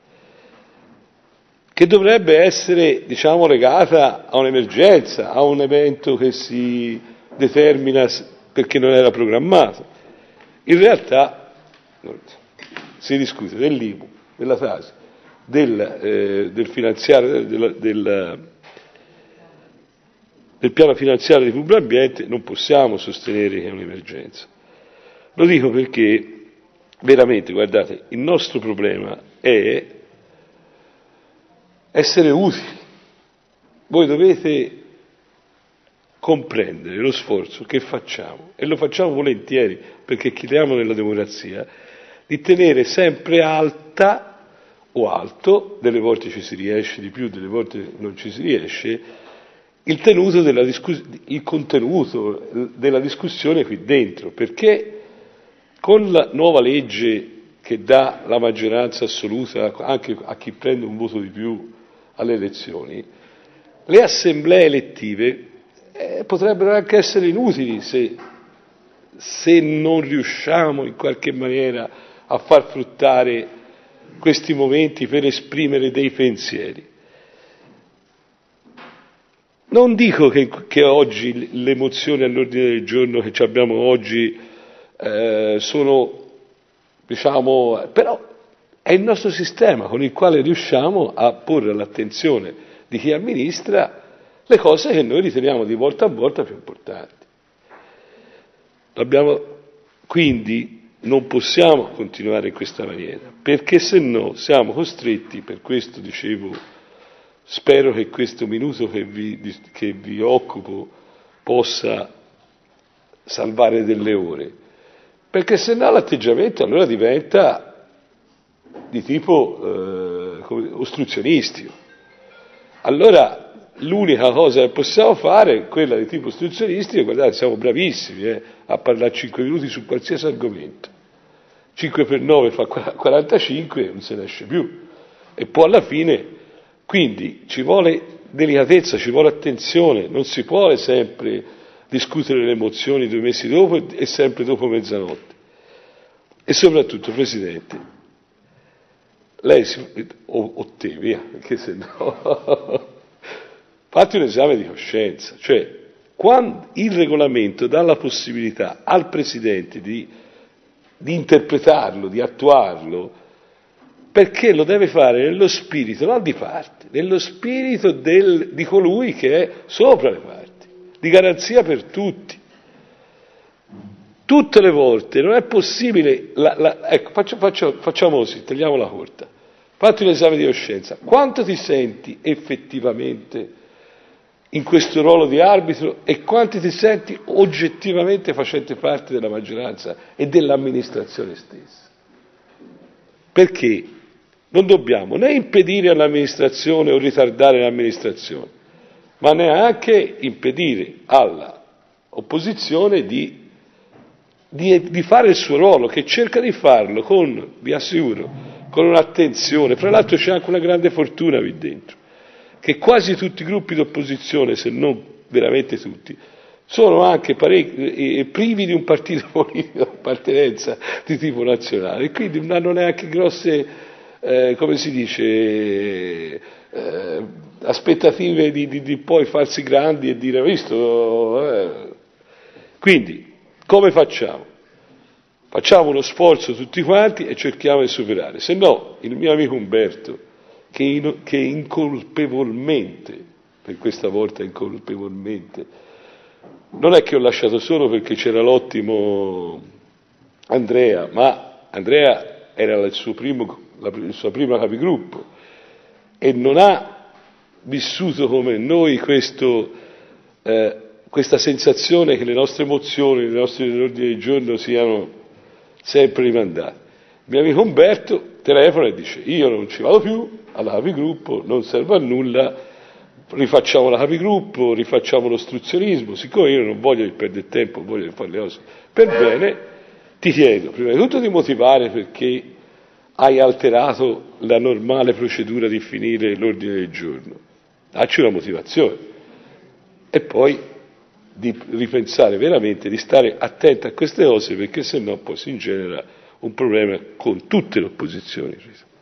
che dovrebbe essere, diciamo, legata a un'emergenza, a un evento che si determina perché non era programmato. In realtà si discute dell'I M U, della Tasi, del, eh, del finanziario, del, del, del piano finanziario di pubblico ambiente, non possiamo sostenere che è un'emergenza. Lo dico perché veramente, guardate, il nostro problema è essere utili. Voi dovete comprendere lo sforzo che facciamo, e lo facciamo volentieri perché crediamo nella democrazia, di tenere sempre alta o alto, delle volte ci si riesce di più, delle volte non ci si riesce, il tenuto della discuss- il contenuto della discussione qui dentro, perché con la nuova legge che dà la maggioranza assoluta anche a chi prende un voto di più alle elezioni, le assemblee elettive eh, potrebbero anche essere inutili se, se non riusciamo in qualche maniera a far fruttare questi momenti per esprimere dei pensieri. Non dico che, che oggi le mozioni all'ordine del giorno che abbiamo oggi eh, sono, diciamo, però è il nostro sistema con il quale riusciamo a porre all'attenzione di chi amministra le cose che noi riteniamo di volta a volta più importanti. Dobbiamo, quindi non possiamo continuare in questa maniera, perché se no siamo costretti, per questo dicevo, spero che questo minuto che vi, che vi occupo possa salvare delle ore, perché se no l'atteggiamento allora diventa di tipo eh, ostruzionistico. Allora l'unica cosa che possiamo fare è quella di tipo ostruzionistico. Guardate, siamo bravissimi eh, a parlare cinque minuti su qualsiasi argomento. cinque per nove fa quarantacinque, non se ne esce più. E poi alla fine, quindi ci vuole delicatezza, ci vuole attenzione, non si può sempre discutere le mozioni due mesi dopo e sempre dopo mezzanotte. E soprattutto, Presidente, lei si, o, o te, via, perché se no fatti un esame di coscienza, cioè quando il regolamento dà la possibilità al Presidente di, di interpretarlo, di attuarlo, perché lo deve fare nello spirito, non di parte, nello spirito del, di colui che è sopra le parti, di garanzia per tutti. Tutte le volte non è possibile, la, la, ecco, faccio, faccio, facciamo così, tagliamola corta, fatti un esame di coscienza, quanto ti senti effettivamente in questo ruolo di arbitro e quanti ti senti oggettivamente facente parte della maggioranza e dell'amministrazione stessa? Perché non dobbiamo né impedire all'amministrazione o ritardare l'amministrazione, ma neanche impedire all'opposizione di, di, di fare il suo ruolo, che cerca di farlo con, vi assicuro, con un'attenzione. Fra l'altro c'è anche una grande fortuna qui dentro, che quasi tutti i gruppi d'opposizione, se non veramente tutti, sono anche parecchi, eh, privi di un partito politico di appartenenza di tipo nazionale e quindi non hanno neanche grosse eh, come si dice, eh, aspettative di, di, di poi farsi grandi e dire, visto? Eh. Quindi, come facciamo? Facciamo uno sforzo tutti quanti e cerchiamo di superare, se no il mio amico Umberto, che, in, che incolpevolmente, per questa volta incolpevolmente, non è che ho lasciato solo perché c'era l'ottimo Andrea, ma Andrea era il suo primo, la, il suo prima capigruppo e non ha vissuto come noi questo, eh, questa sensazione che le nostre mozioni, le nostre ordini del giorno siano sempre rimandate. Il mio amico Umberto telefona e dice: io non ci vado più alla capigruppo, non serve a nulla, rifacciamo la capigruppo, rifacciamo l'ostruzionismo. Siccome io non voglio perdere tempo, voglio fare le cose per bene, ti chiedo prima di tutto di motivare perché hai alterato la normale procedura di finire l'ordine del giorno, dacci una motivazione e poi di ripensare veramente, di stare attento a queste cose, perché sennò poi si genera un problema con tutte le opposizioni.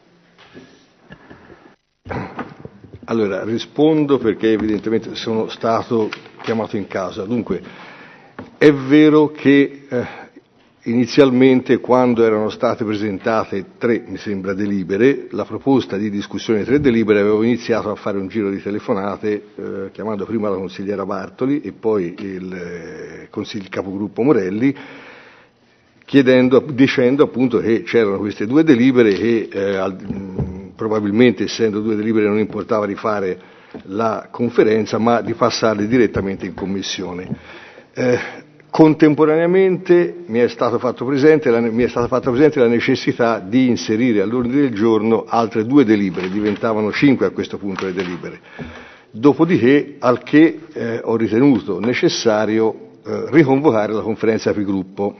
Allora, rispondo perché evidentemente sono stato chiamato in causa. Dunque, è vero che eh, inizialmente, quando erano state presentate tre, mi sembra, delibere, la proposta di discussione di tre delibere, avevo iniziato a fare un giro di telefonate, eh, chiamando prima la consigliera Bartoli e poi il, eh, consigli, il capogruppo Morelli, chiedendo, dicendo appunto che c'erano queste due delibere e eh, al, mh, probabilmente, essendo due delibere, non importava rifare la conferenza, ma di passarle direttamente in commissione. Eh, Contemporaneamente mi è, stato fatto presente, la, mi è stata fatta presente la necessità di inserire all'ordine del giorno altre due delibere, diventavano cinque a questo punto le delibere. Dopodiché, al che eh, ho ritenuto necessario eh, riconvocare la conferenza capigruppo,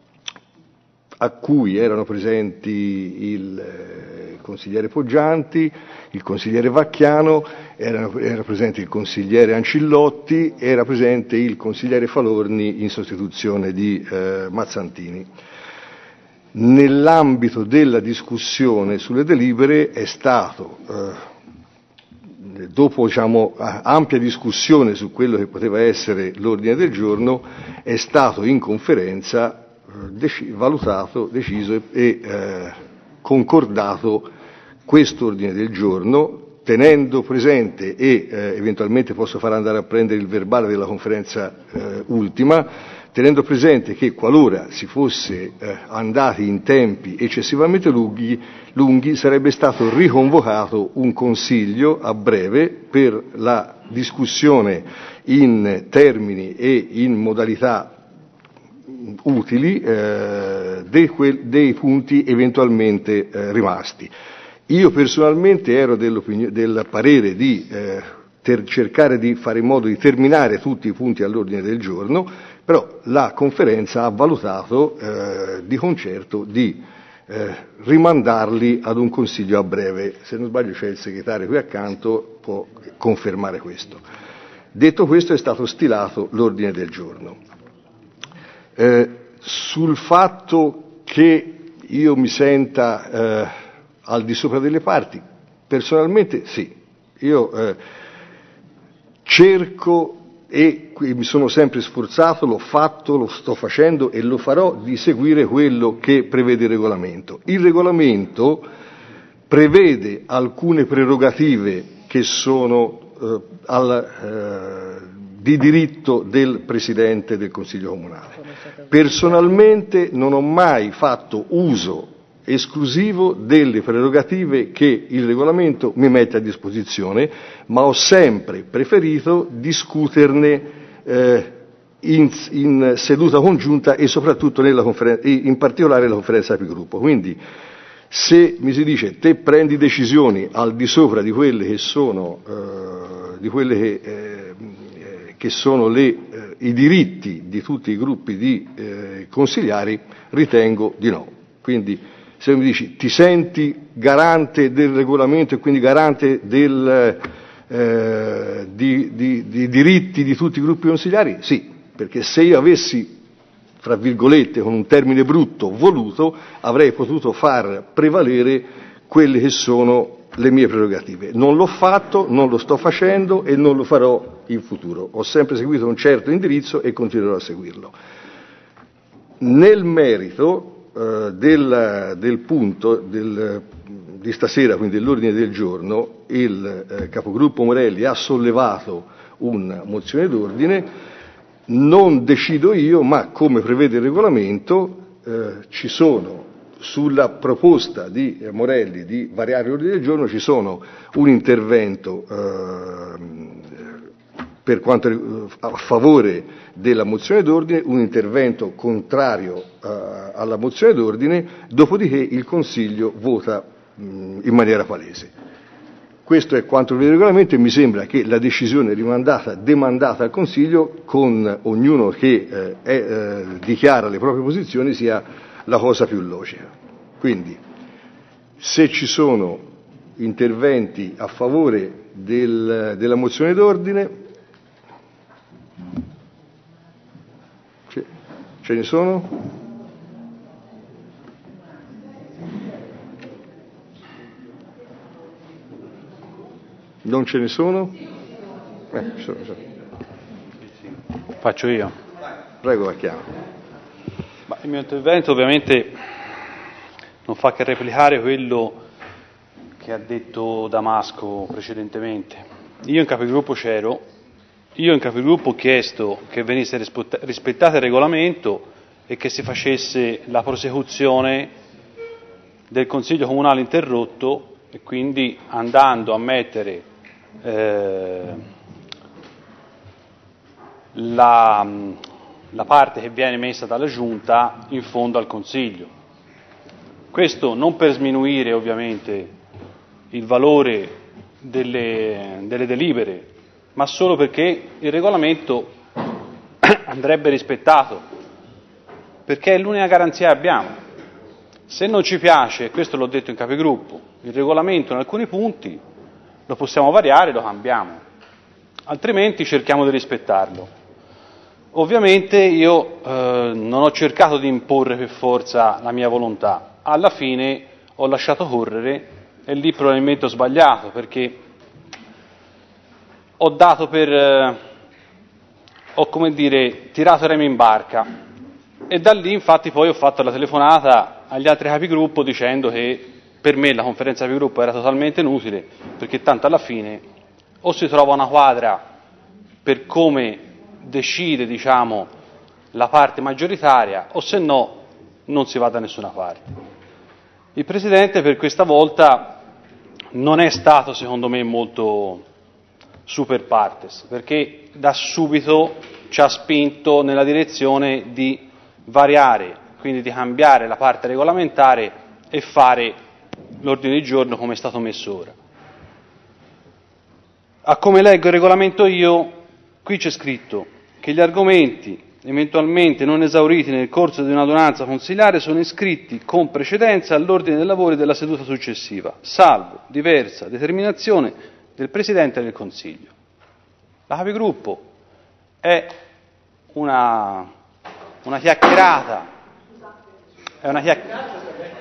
a cui erano presenti il eh, consigliere Poggianti, il consigliere Vacchiano, era, era presente il consigliere Ancillotti, era presente il consigliere Falorni in sostituzione di eh, Mazzantini. Nell'ambito della discussione sulle delibere è stato, eh, dopo diciamo, ampia discussione su quello che poteva essere l'ordine del giorno, è stato in conferenza Dec- valutato, deciso e, e eh, concordato questo ordine del giorno, tenendo presente, e eh, eventualmente posso far andare a prendere il verbale della conferenza eh, ultima, tenendo presente che qualora si fosse eh, andati in tempi eccessivamente lunghi, lunghi, sarebbe stato riconvocato un consiglio a breve per la discussione in termini e in modalità utili eh, dei, quel, dei punti eventualmente eh, rimasti. Io personalmente ero del parere di eh, ter, cercare di fare in modo di terminare tutti i punti all'ordine del giorno, però la conferenza ha valutato eh, di concerto di eh, rimandarli ad un consiglio a breve. Se non sbaglio c'è il segretario qui accanto, può confermare questo. Detto questo, è stato stilato l'ordine del giorno. Eh, sul fatto che io mi senta eh, al di sopra delle parti, personalmente sì, io eh, cerco e mi sono sempre sforzato, l'ho fatto, lo sto facendo e lo farò, di seguire quello che prevede il regolamento. Il regolamento prevede alcune prerogative che sono eh, al, eh, di diritto del Presidente del Consiglio Comunale. Personalmente non ho mai fatto uso esclusivo delle prerogative che il regolamento mi mette a disposizione, ma ho sempre preferito discuterne eh, in, in seduta congiunta e soprattutto nella conferen- in particolare nella conferenza capigruppo. Quindi, se mi si dice te prendi decisioni al di sopra di quelle che sono, eh, di quelle che, eh, che sono le, eh, i diritti di tutti i gruppi di eh, consigliari, ritengo di no. Quindi, se mi dici ti senti garante del regolamento e quindi garante del, eh, di, di, di diritti di tutti i gruppi consigliari, sì, perché se io avessi, fra virgolette, con un termine brutto, voluto, avrei potuto far prevalere quelle che sono le mie prerogative. Non l'ho fatto, non lo sto facendo e non lo farò in futuro. Ho sempre seguito un certo indirizzo e continuerò a seguirlo. Nel merito eh, del, del punto del, di stasera, quindi dell'ordine del giorno, il eh, capogruppo Morelli ha sollevato una mozione d'ordine. Non decido io, ma come prevede il regolamento eh, ci sono sulla proposta di eh, Morelli di variare l'ordine del giorno, ci sono un intervento eh, per quanto a favore della mozione d'ordine, un intervento contrario eh, alla mozione d'ordine, dopodiché il Consiglio vota mh, in maniera palese. Questo è quanto prevede il regolamento e mi sembra che la decisione rimandata, demandata al Consiglio, con ognuno che eh, è, eh, dichiara le proprie posizioni, sia la cosa più logica. Quindi, se ci sono interventi a favore del, della mozione d'ordine, ce, ce ne sono? Non ce ne sono? Eh, sono, sono. Faccio io. Prego, Vacchiano. Ma il mio intervento ovviamente non fa che replicare quello che ha detto Damasco precedentemente. Io in capigruppo c'ero, io in capigruppo ho chiesto che venisse rispettato il regolamento e che si facesse la prosecuzione del Consiglio Comunale interrotto e quindi andando a mettere Eh, la, la parte che viene messa dalla Giunta in fondo al Consiglio. Questo non per sminuire ovviamente il valore delle, delle delibere, ma solo perché il regolamento andrebbe rispettato, perché è l'unica garanzia che abbiamo. Se non ci piace, questo l'ho detto in capigruppo, il regolamento in alcuni punti, lo possiamo variare, lo cambiamo, altrimenti cerchiamo di rispettarlo. Ovviamente io eh, non ho cercato di imporre per forza la mia volontà, alla fine ho lasciato correre e lì probabilmente ho sbagliato, perché ho dato per, eh, ho come dire, tirato remi in barca e da lì infatti poi ho fatto la telefonata agli altri capigruppo dicendo che per me la conferenza capigruppo era totalmente inutile, perché tanto alla fine o si trova una quadra per come decide, diciamo, la parte maggioritaria, o se no non si va da nessuna parte. Il Presidente per questa volta non è stato, secondo me, molto super partes, perché da subito ci ha spinto nella direzione di variare, quindi di cambiare la parte regolamentare e fare l'ordine del giorno come è stato messo ora. A come leggo il regolamento io, qui c'è scritto che gli argomenti eventualmente non esauriti nel corso di un'adunanza consiliare sono iscritti con precedenza all'ordine dei lavori della seduta successiva, salvo diversa determinazione del Presidente del Consiglio. La capigruppo è una, una chiacchierata, è una chiacchierata.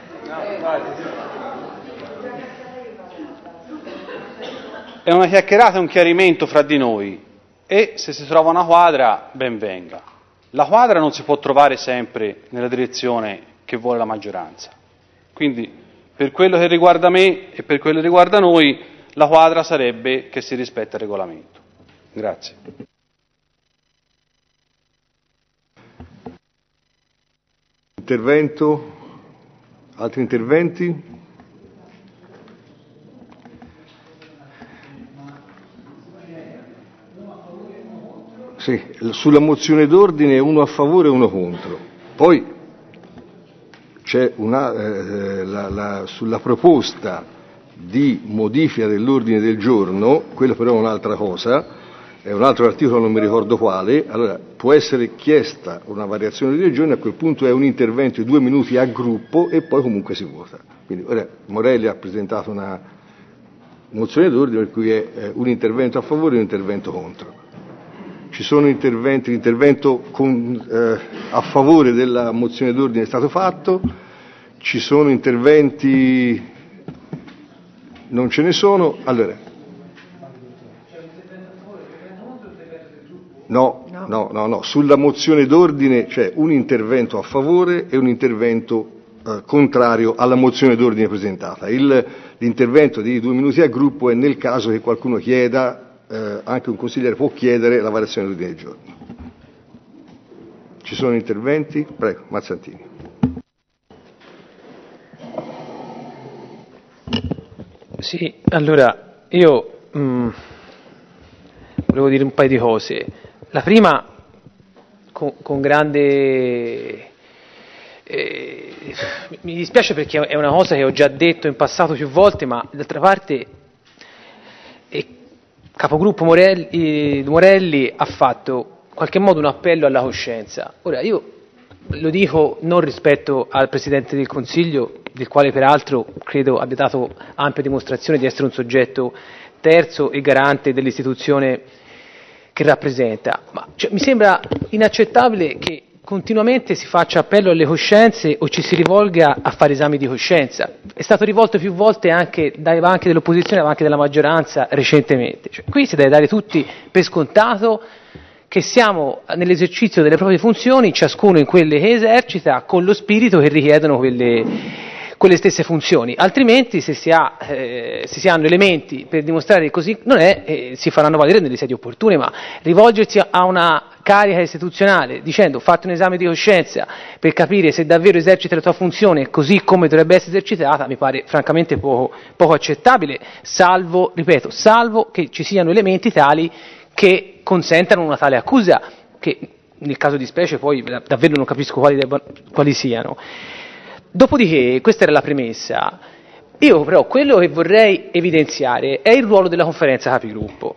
È una chiacchierata e un chiarimento fra di noi e se si trova una quadra ben venga. La quadra non si può trovare sempre nella direzione che vuole la maggioranza. Quindi per quello che riguarda me e per quello che riguarda noi la quadra sarebbe che si rispetta il regolamento. Grazie. Intervento? Altri interventi? Sì, sulla mozione d'ordine uno a favore e uno contro. Poi c'è una, eh, la, la, sulla proposta di modifica dell'ordine del giorno, quella però è un'altra cosa, è un altro articolo, non mi ricordo quale, allora può essere chiesta una variazione del giorno, a quel punto è un intervento di due minuti a gruppo e poi comunque si vota. Quindi ora Morelli ha presentato una mozione d'ordine per cui è eh, un intervento a favore e un intervento contro. Ci sono interventi, l'intervento con, eh, a favore della mozione d'ordine è stato fatto, ci sono interventi Non ce ne sono. Allora. No, no, no, no. Sulla mozione d'ordine c'è un intervento a favore e un intervento eh, contrario alla mozione d'ordine presentata. Il, l'intervento di due minuti a gruppo è nel caso che qualcuno chieda, eh, anche un consigliere può chiedere la variazione dell'ordine del giorno. Ci sono interventi? Prego, Mazzantini. Sì, allora io mh, volevo dire un paio di cose. La prima, con, con grande... Eh, mi dispiace perché è una cosa che ho già detto in passato più volte, ma d'altra parte il capogruppo Morelli, Morelli ha fatto in qualche modo un appello alla coscienza. Ora io lo dico non rispetto al Presidente del Consiglio, del quale peraltro credo abbia dato ampia dimostrazione di essere un soggetto terzo e garante dell'istituzione che rappresenta, ma cioè, mi sembra inaccettabile che continuamente si faccia appello alle coscienze o ci si rivolga a fare esami di coscienza. È stato rivolto più volte anche dai banchi dell'opposizione ma anche della maggioranza recentemente. Cioè, qui si deve dare tutti per scontato che siamo nell'esercizio delle proprie funzioni, ciascuno in quelle che esercita, con lo spirito che richiedono quelle, quelle stesse funzioni. Altrimenti, se si, ha, eh, se si hanno elementi per dimostrare che così non è, eh, si faranno valere nelle sedi opportune, ma rivolgersi a una carica istituzionale dicendo fate un esame di coscienza per capire se davvero esercita la tua funzione così come dovrebbe essere esercitata, mi pare francamente poco, poco accettabile, salvo, ripeto, salvo che ci siano elementi tali che consentano una tale accusa, che nel caso di specie poi davvero non capisco quali, debba, quali siano. Dopodiché, questa era la premessa, io però quello che vorrei evidenziare è il ruolo della conferenza capigruppo.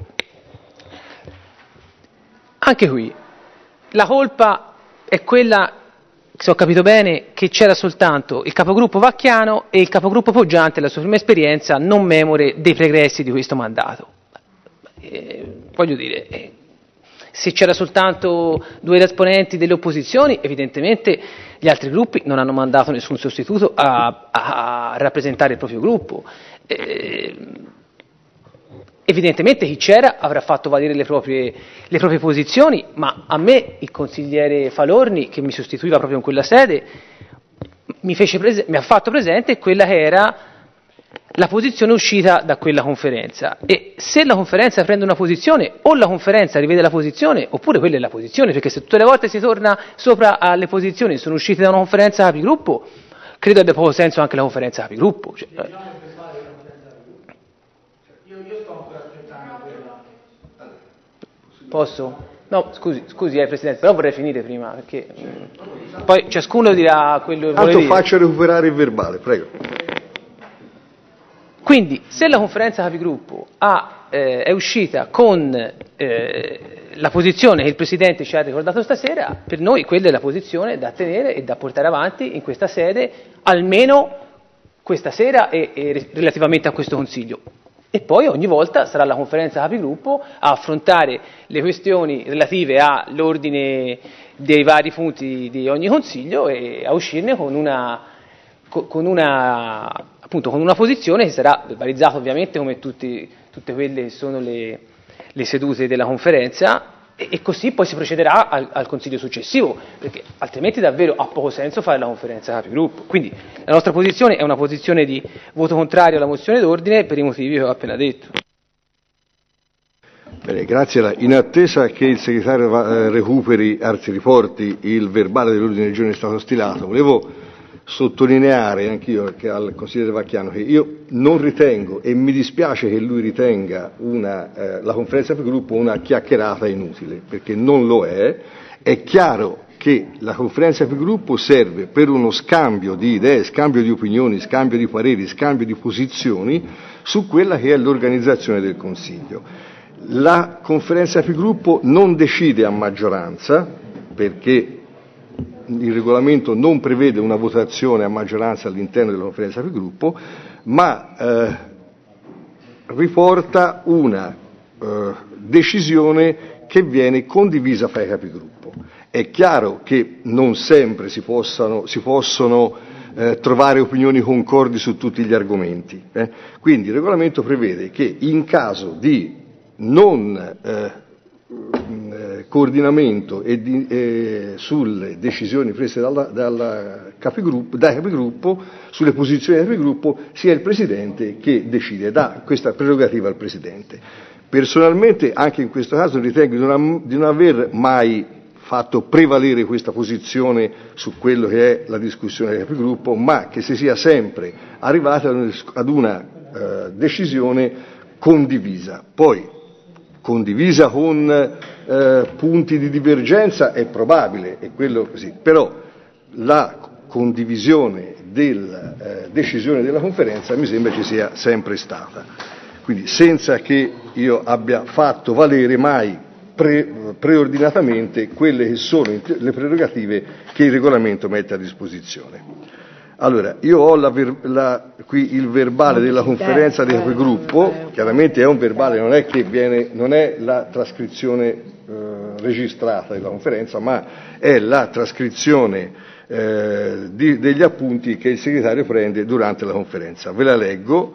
Anche qui, la colpa è quella, se ho capito bene, che c'era soltanto il capogruppo Vacchiano e il capogruppo Poggiante, la sua prima esperienza non memore dei pregressi di questo mandato. Eh, voglio dire, eh, se c'era soltanto due esponenti delle opposizioni, evidentemente gli altri gruppi non hanno mandato nessun sostituto a, a, a rappresentare il proprio gruppo. Eh, evidentemente chi c'era avrà fatto valere le proprie, le proprie posizioni, ma a me il consigliere Falorni, che mi sostituiva proprio in quella sede, mi, fece prese- mi ha fatto presente quella che era la posizione uscita da quella conferenza, e se la conferenza prende una posizione o la conferenza rivede la posizione oppure quella è la posizione, perché se tutte le volte si torna sopra alle posizioni che sono uscite da una conferenza capigruppo, credo abbia poco senso anche la conferenza capigruppo. Cioè, posso? No, scusi, scusi eh, Presidente, però vorrei finire prima, perché mh, poi ciascuno dirà quello che vuole dire. Tanto faccia recuperare il verbale, prego. Quindi, se la conferenza capigruppo ha, eh, è uscita con eh, la posizione che il Presidente ci ha ricordato stasera, per noi quella è la posizione da tenere e da portare avanti in questa sede, almeno questa sera e, e relativamente a questo Consiglio. E poi ogni volta sarà la conferenza capigruppo a affrontare le questioni relative all'ordine dei vari punti di ogni Consiglio e a uscirne con una, con una, appunto, con una posizione che sarà verbalizzata ovviamente come tutti, tutte quelle che sono le, le sedute della conferenza, e, e così poi si procederà al, al Consiglio successivo, perché altrimenti davvero ha poco senso fare la conferenza capigruppo. Quindi la nostra posizione è una posizione di voto contrario alla mozione d'ordine per i motivi che ho appena detto. Bene, grazie. In attesa che il segretario va, eh, recuperi, anzi riporti il verbale dell'ordine del giorno che è stato stilato, volevo sottolineare anch'io che al consigliere Vacchiano che io non ritengo, e mi dispiace che lui ritenga una, eh, la conferenza per gruppo una chiacchierata inutile, perché non lo è. È chiaro che la conferenza per gruppo serve per uno scambio di idee, scambio di opinioni, scambio di pareri, scambio di posizioni su quella che è l'organizzazione del Consiglio. La conferenza per gruppo non decide a maggioranza, perché il regolamento non prevede una votazione a maggioranza all'interno della conferenza per gruppo, ma eh, riporta una eh, decisione che viene condivisa fra i capigruppo. È chiaro che non sempre si, possano, si possono eh, trovare opinioni concordi su tutti gli argomenti. Eh. Quindi il regolamento prevede che in caso di non eh, coordinamento e di, eh, sulle decisioni prese dalla, dalla capigruppo, dai capigruppo, sulle posizioni del capigruppo, sia il Presidente che decide, dà questa prerogativa al Presidente. Personalmente, anche in questo caso, ritengo di non, di non aver mai fatto prevalere questa posizione su quello che è la discussione del capigruppo, ma che si sia sempre arrivati ad una eh, decisione condivisa. Poi, condivisa con eh, punti di divergenza è probabile, è quello così, però la condivisione della eh, decisione della conferenza mi sembra ci sia sempre stata, quindi senza che io abbia fatto valere mai pre, preordinatamente quelle che sono le prerogative che il regolamento mette a disposizione. Allora, io ho la ver- la, qui il verbale della conferenza dei capigruppo, chiaramente è un verbale, non è che viene, non è la trascrizione eh, registrata della conferenza, ma è la trascrizione eh, di, degli appunti che il segretario prende durante la conferenza. Ve la leggo.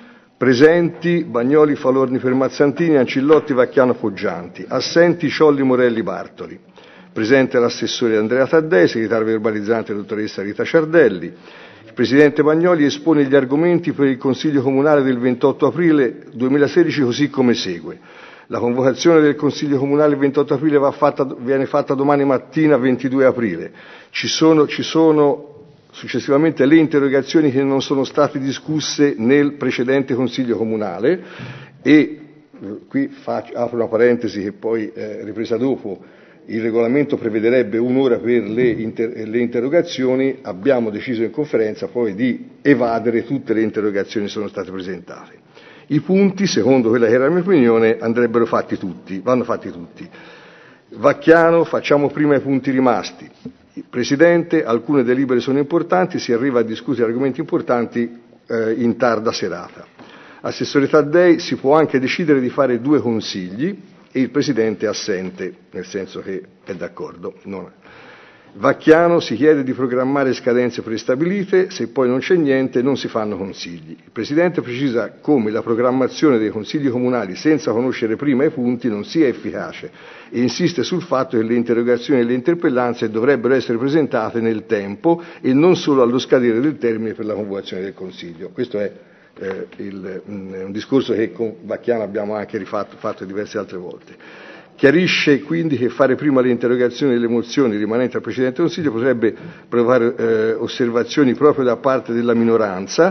Presenti Bagnoli, Falorni, Fermazzantini, Ancillotti, Vacchiano, Poggianti. Assenti Ciolli, Morelli, Bartoli. Presente l'assessore Andrea Taddei, segretario verbalizzante la dottoressa Rita Ciardelli. Il presidente Bagnoli espone gli argomenti per il Consiglio Comunale del ventotto aprile duemilasedici così come segue. La convocazione del Consiglio Comunale il ventotto aprile va fatta, viene fatta domani mattina ventidue aprile. Ci sono, ci sono successivamente le interrogazioni che non sono state discusse nel precedente Consiglio Comunale e eh, qui faccio, apro una parentesi che poi eh, ripresa dopo. Il regolamento prevederebbe un'ora per le, inter- le interrogazioni, abbiamo deciso in conferenza poi di evadere tutte le interrogazioni che sono state presentate. I punti, secondo quella che era la mia opinione, andrebbero fatti tutti, vanno fatti tutti. Vacchiano, facciamo prima i punti rimasti. Presidente, alcune delibere sono importanti, si arriva a discutere argomenti importanti eh, in tarda serata. Assessore Taddei, si può anche decidere di fare due consigli, e il Presidente è assente, nel senso che è d'accordo. Non è. Vacchiano, si chiede di programmare scadenze prestabilite, se poi non c'è niente non si fanno consigli. Il Presidente precisa come la programmazione dei consigli comunali senza conoscere prima i punti non sia efficace e insiste sul fatto che le interrogazioni e le interpellanze dovrebbero essere presentate nel tempo e non solo allo scadere del termine per la convocazione del Consiglio. Questo è Eh, il, un, un discorso che con Vacchiano abbiamo anche rifatto fatto diverse altre volte. Chiarisce quindi che fare prima le interrogazioni e le mozioni rimanenti al precedente Consiglio potrebbe provare eh, osservazioni proprio da parte della minoranza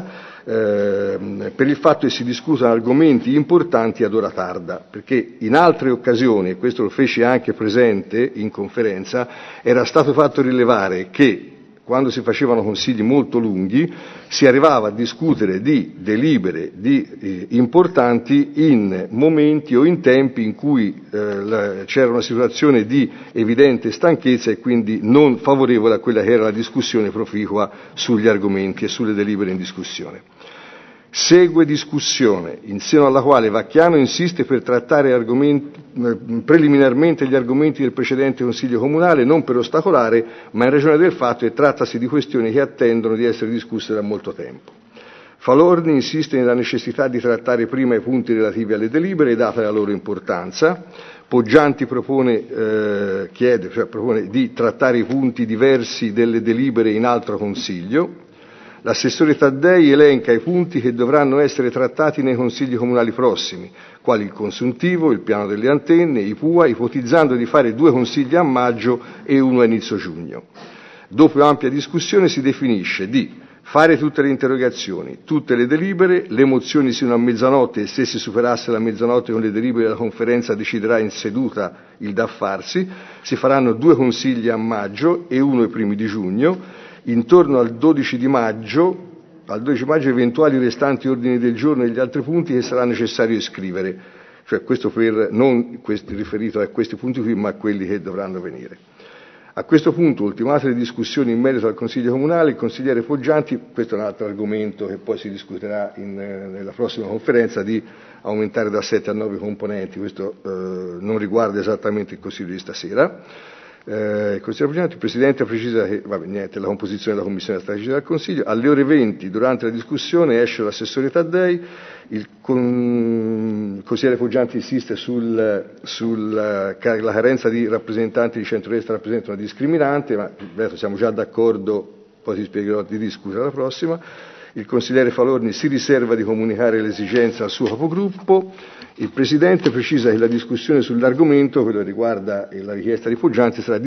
eh, per il fatto che si discutano argomenti importanti ad ora tarda, perché in altre occasioni, e questo lo feci anche presente in conferenza, era stato fatto rilevare che quando si facevano consigli molto lunghi, si arrivava a discutere di delibere di, eh, importanti in momenti o in tempi in cui eh, la, c'era una situazione di evidente stanchezza e quindi non favorevole a quella che era la discussione proficua sugli argomenti e sulle delibere in discussione. Segue discussione, in seno alla quale Vacchiano insiste per trattare argomenti, preliminarmente gli argomenti del precedente Consiglio Comunale, non per ostacolare, ma in ragione del fatto che trattasi di questioni che attendono di essere discusse da molto tempo. Falorni insiste nella necessità di trattare prima i punti relativi alle delibere, data la loro importanza. Poggianti propone, eh, chiede, cioè propone di trattare i punti diversi delle delibere in altro Consiglio. L'assessore Taddei elenca i punti che dovranno essere trattati nei consigli comunali prossimi, quali il consuntivo, il piano delle antenne, i P U A, ipotizzando di fare due consigli a maggio e uno a inizio giugno. Dopo ampia discussione si definisce di fare tutte le interrogazioni, tutte le delibere, le mozioni sino a mezzanotte e se si superasse la mezzanotte con le delibere la conferenza deciderà in seduta il da farsi, si faranno due consigli a maggio e uno ai primi di giugno. Intorno al dodici di maggio, al dodici maggio eventuali restanti ordini del giorno e gli altri punti che sarà necessario iscrivere, cioè questo per non questi, riferito a questi punti qui, ma a quelli che dovranno venire. A questo punto, ultimate le discussioni in merito al Consiglio Comunale, il consigliere Poggianti, questo è un altro argomento che poi si discuterà in, nella prossima conferenza, di aumentare da sette a nove componenti, questo eh, non riguarda esattamente il Consiglio di stasera. Eh, consigliere Poggianti, il Presidente precisa che, vabbè, niente, la composizione della Commissione strategica del Consiglio. Alle ore venti, durante la discussione, esce l'assessore Taddei, il, con, il consigliere Poggianti insiste sulla sul, la carenza di rappresentanti di centrodestra rappresenta una discriminante, ma ripeto, siamo già d'accordo, poi ti spiegherò di discutere la prossima. Il consigliere Falorni si riserva di comunicare l'esigenza al suo capogruppo. Il Presidente precisa che la discussione sull'argomento, quello che riguarda la richiesta di Poggianti, sarà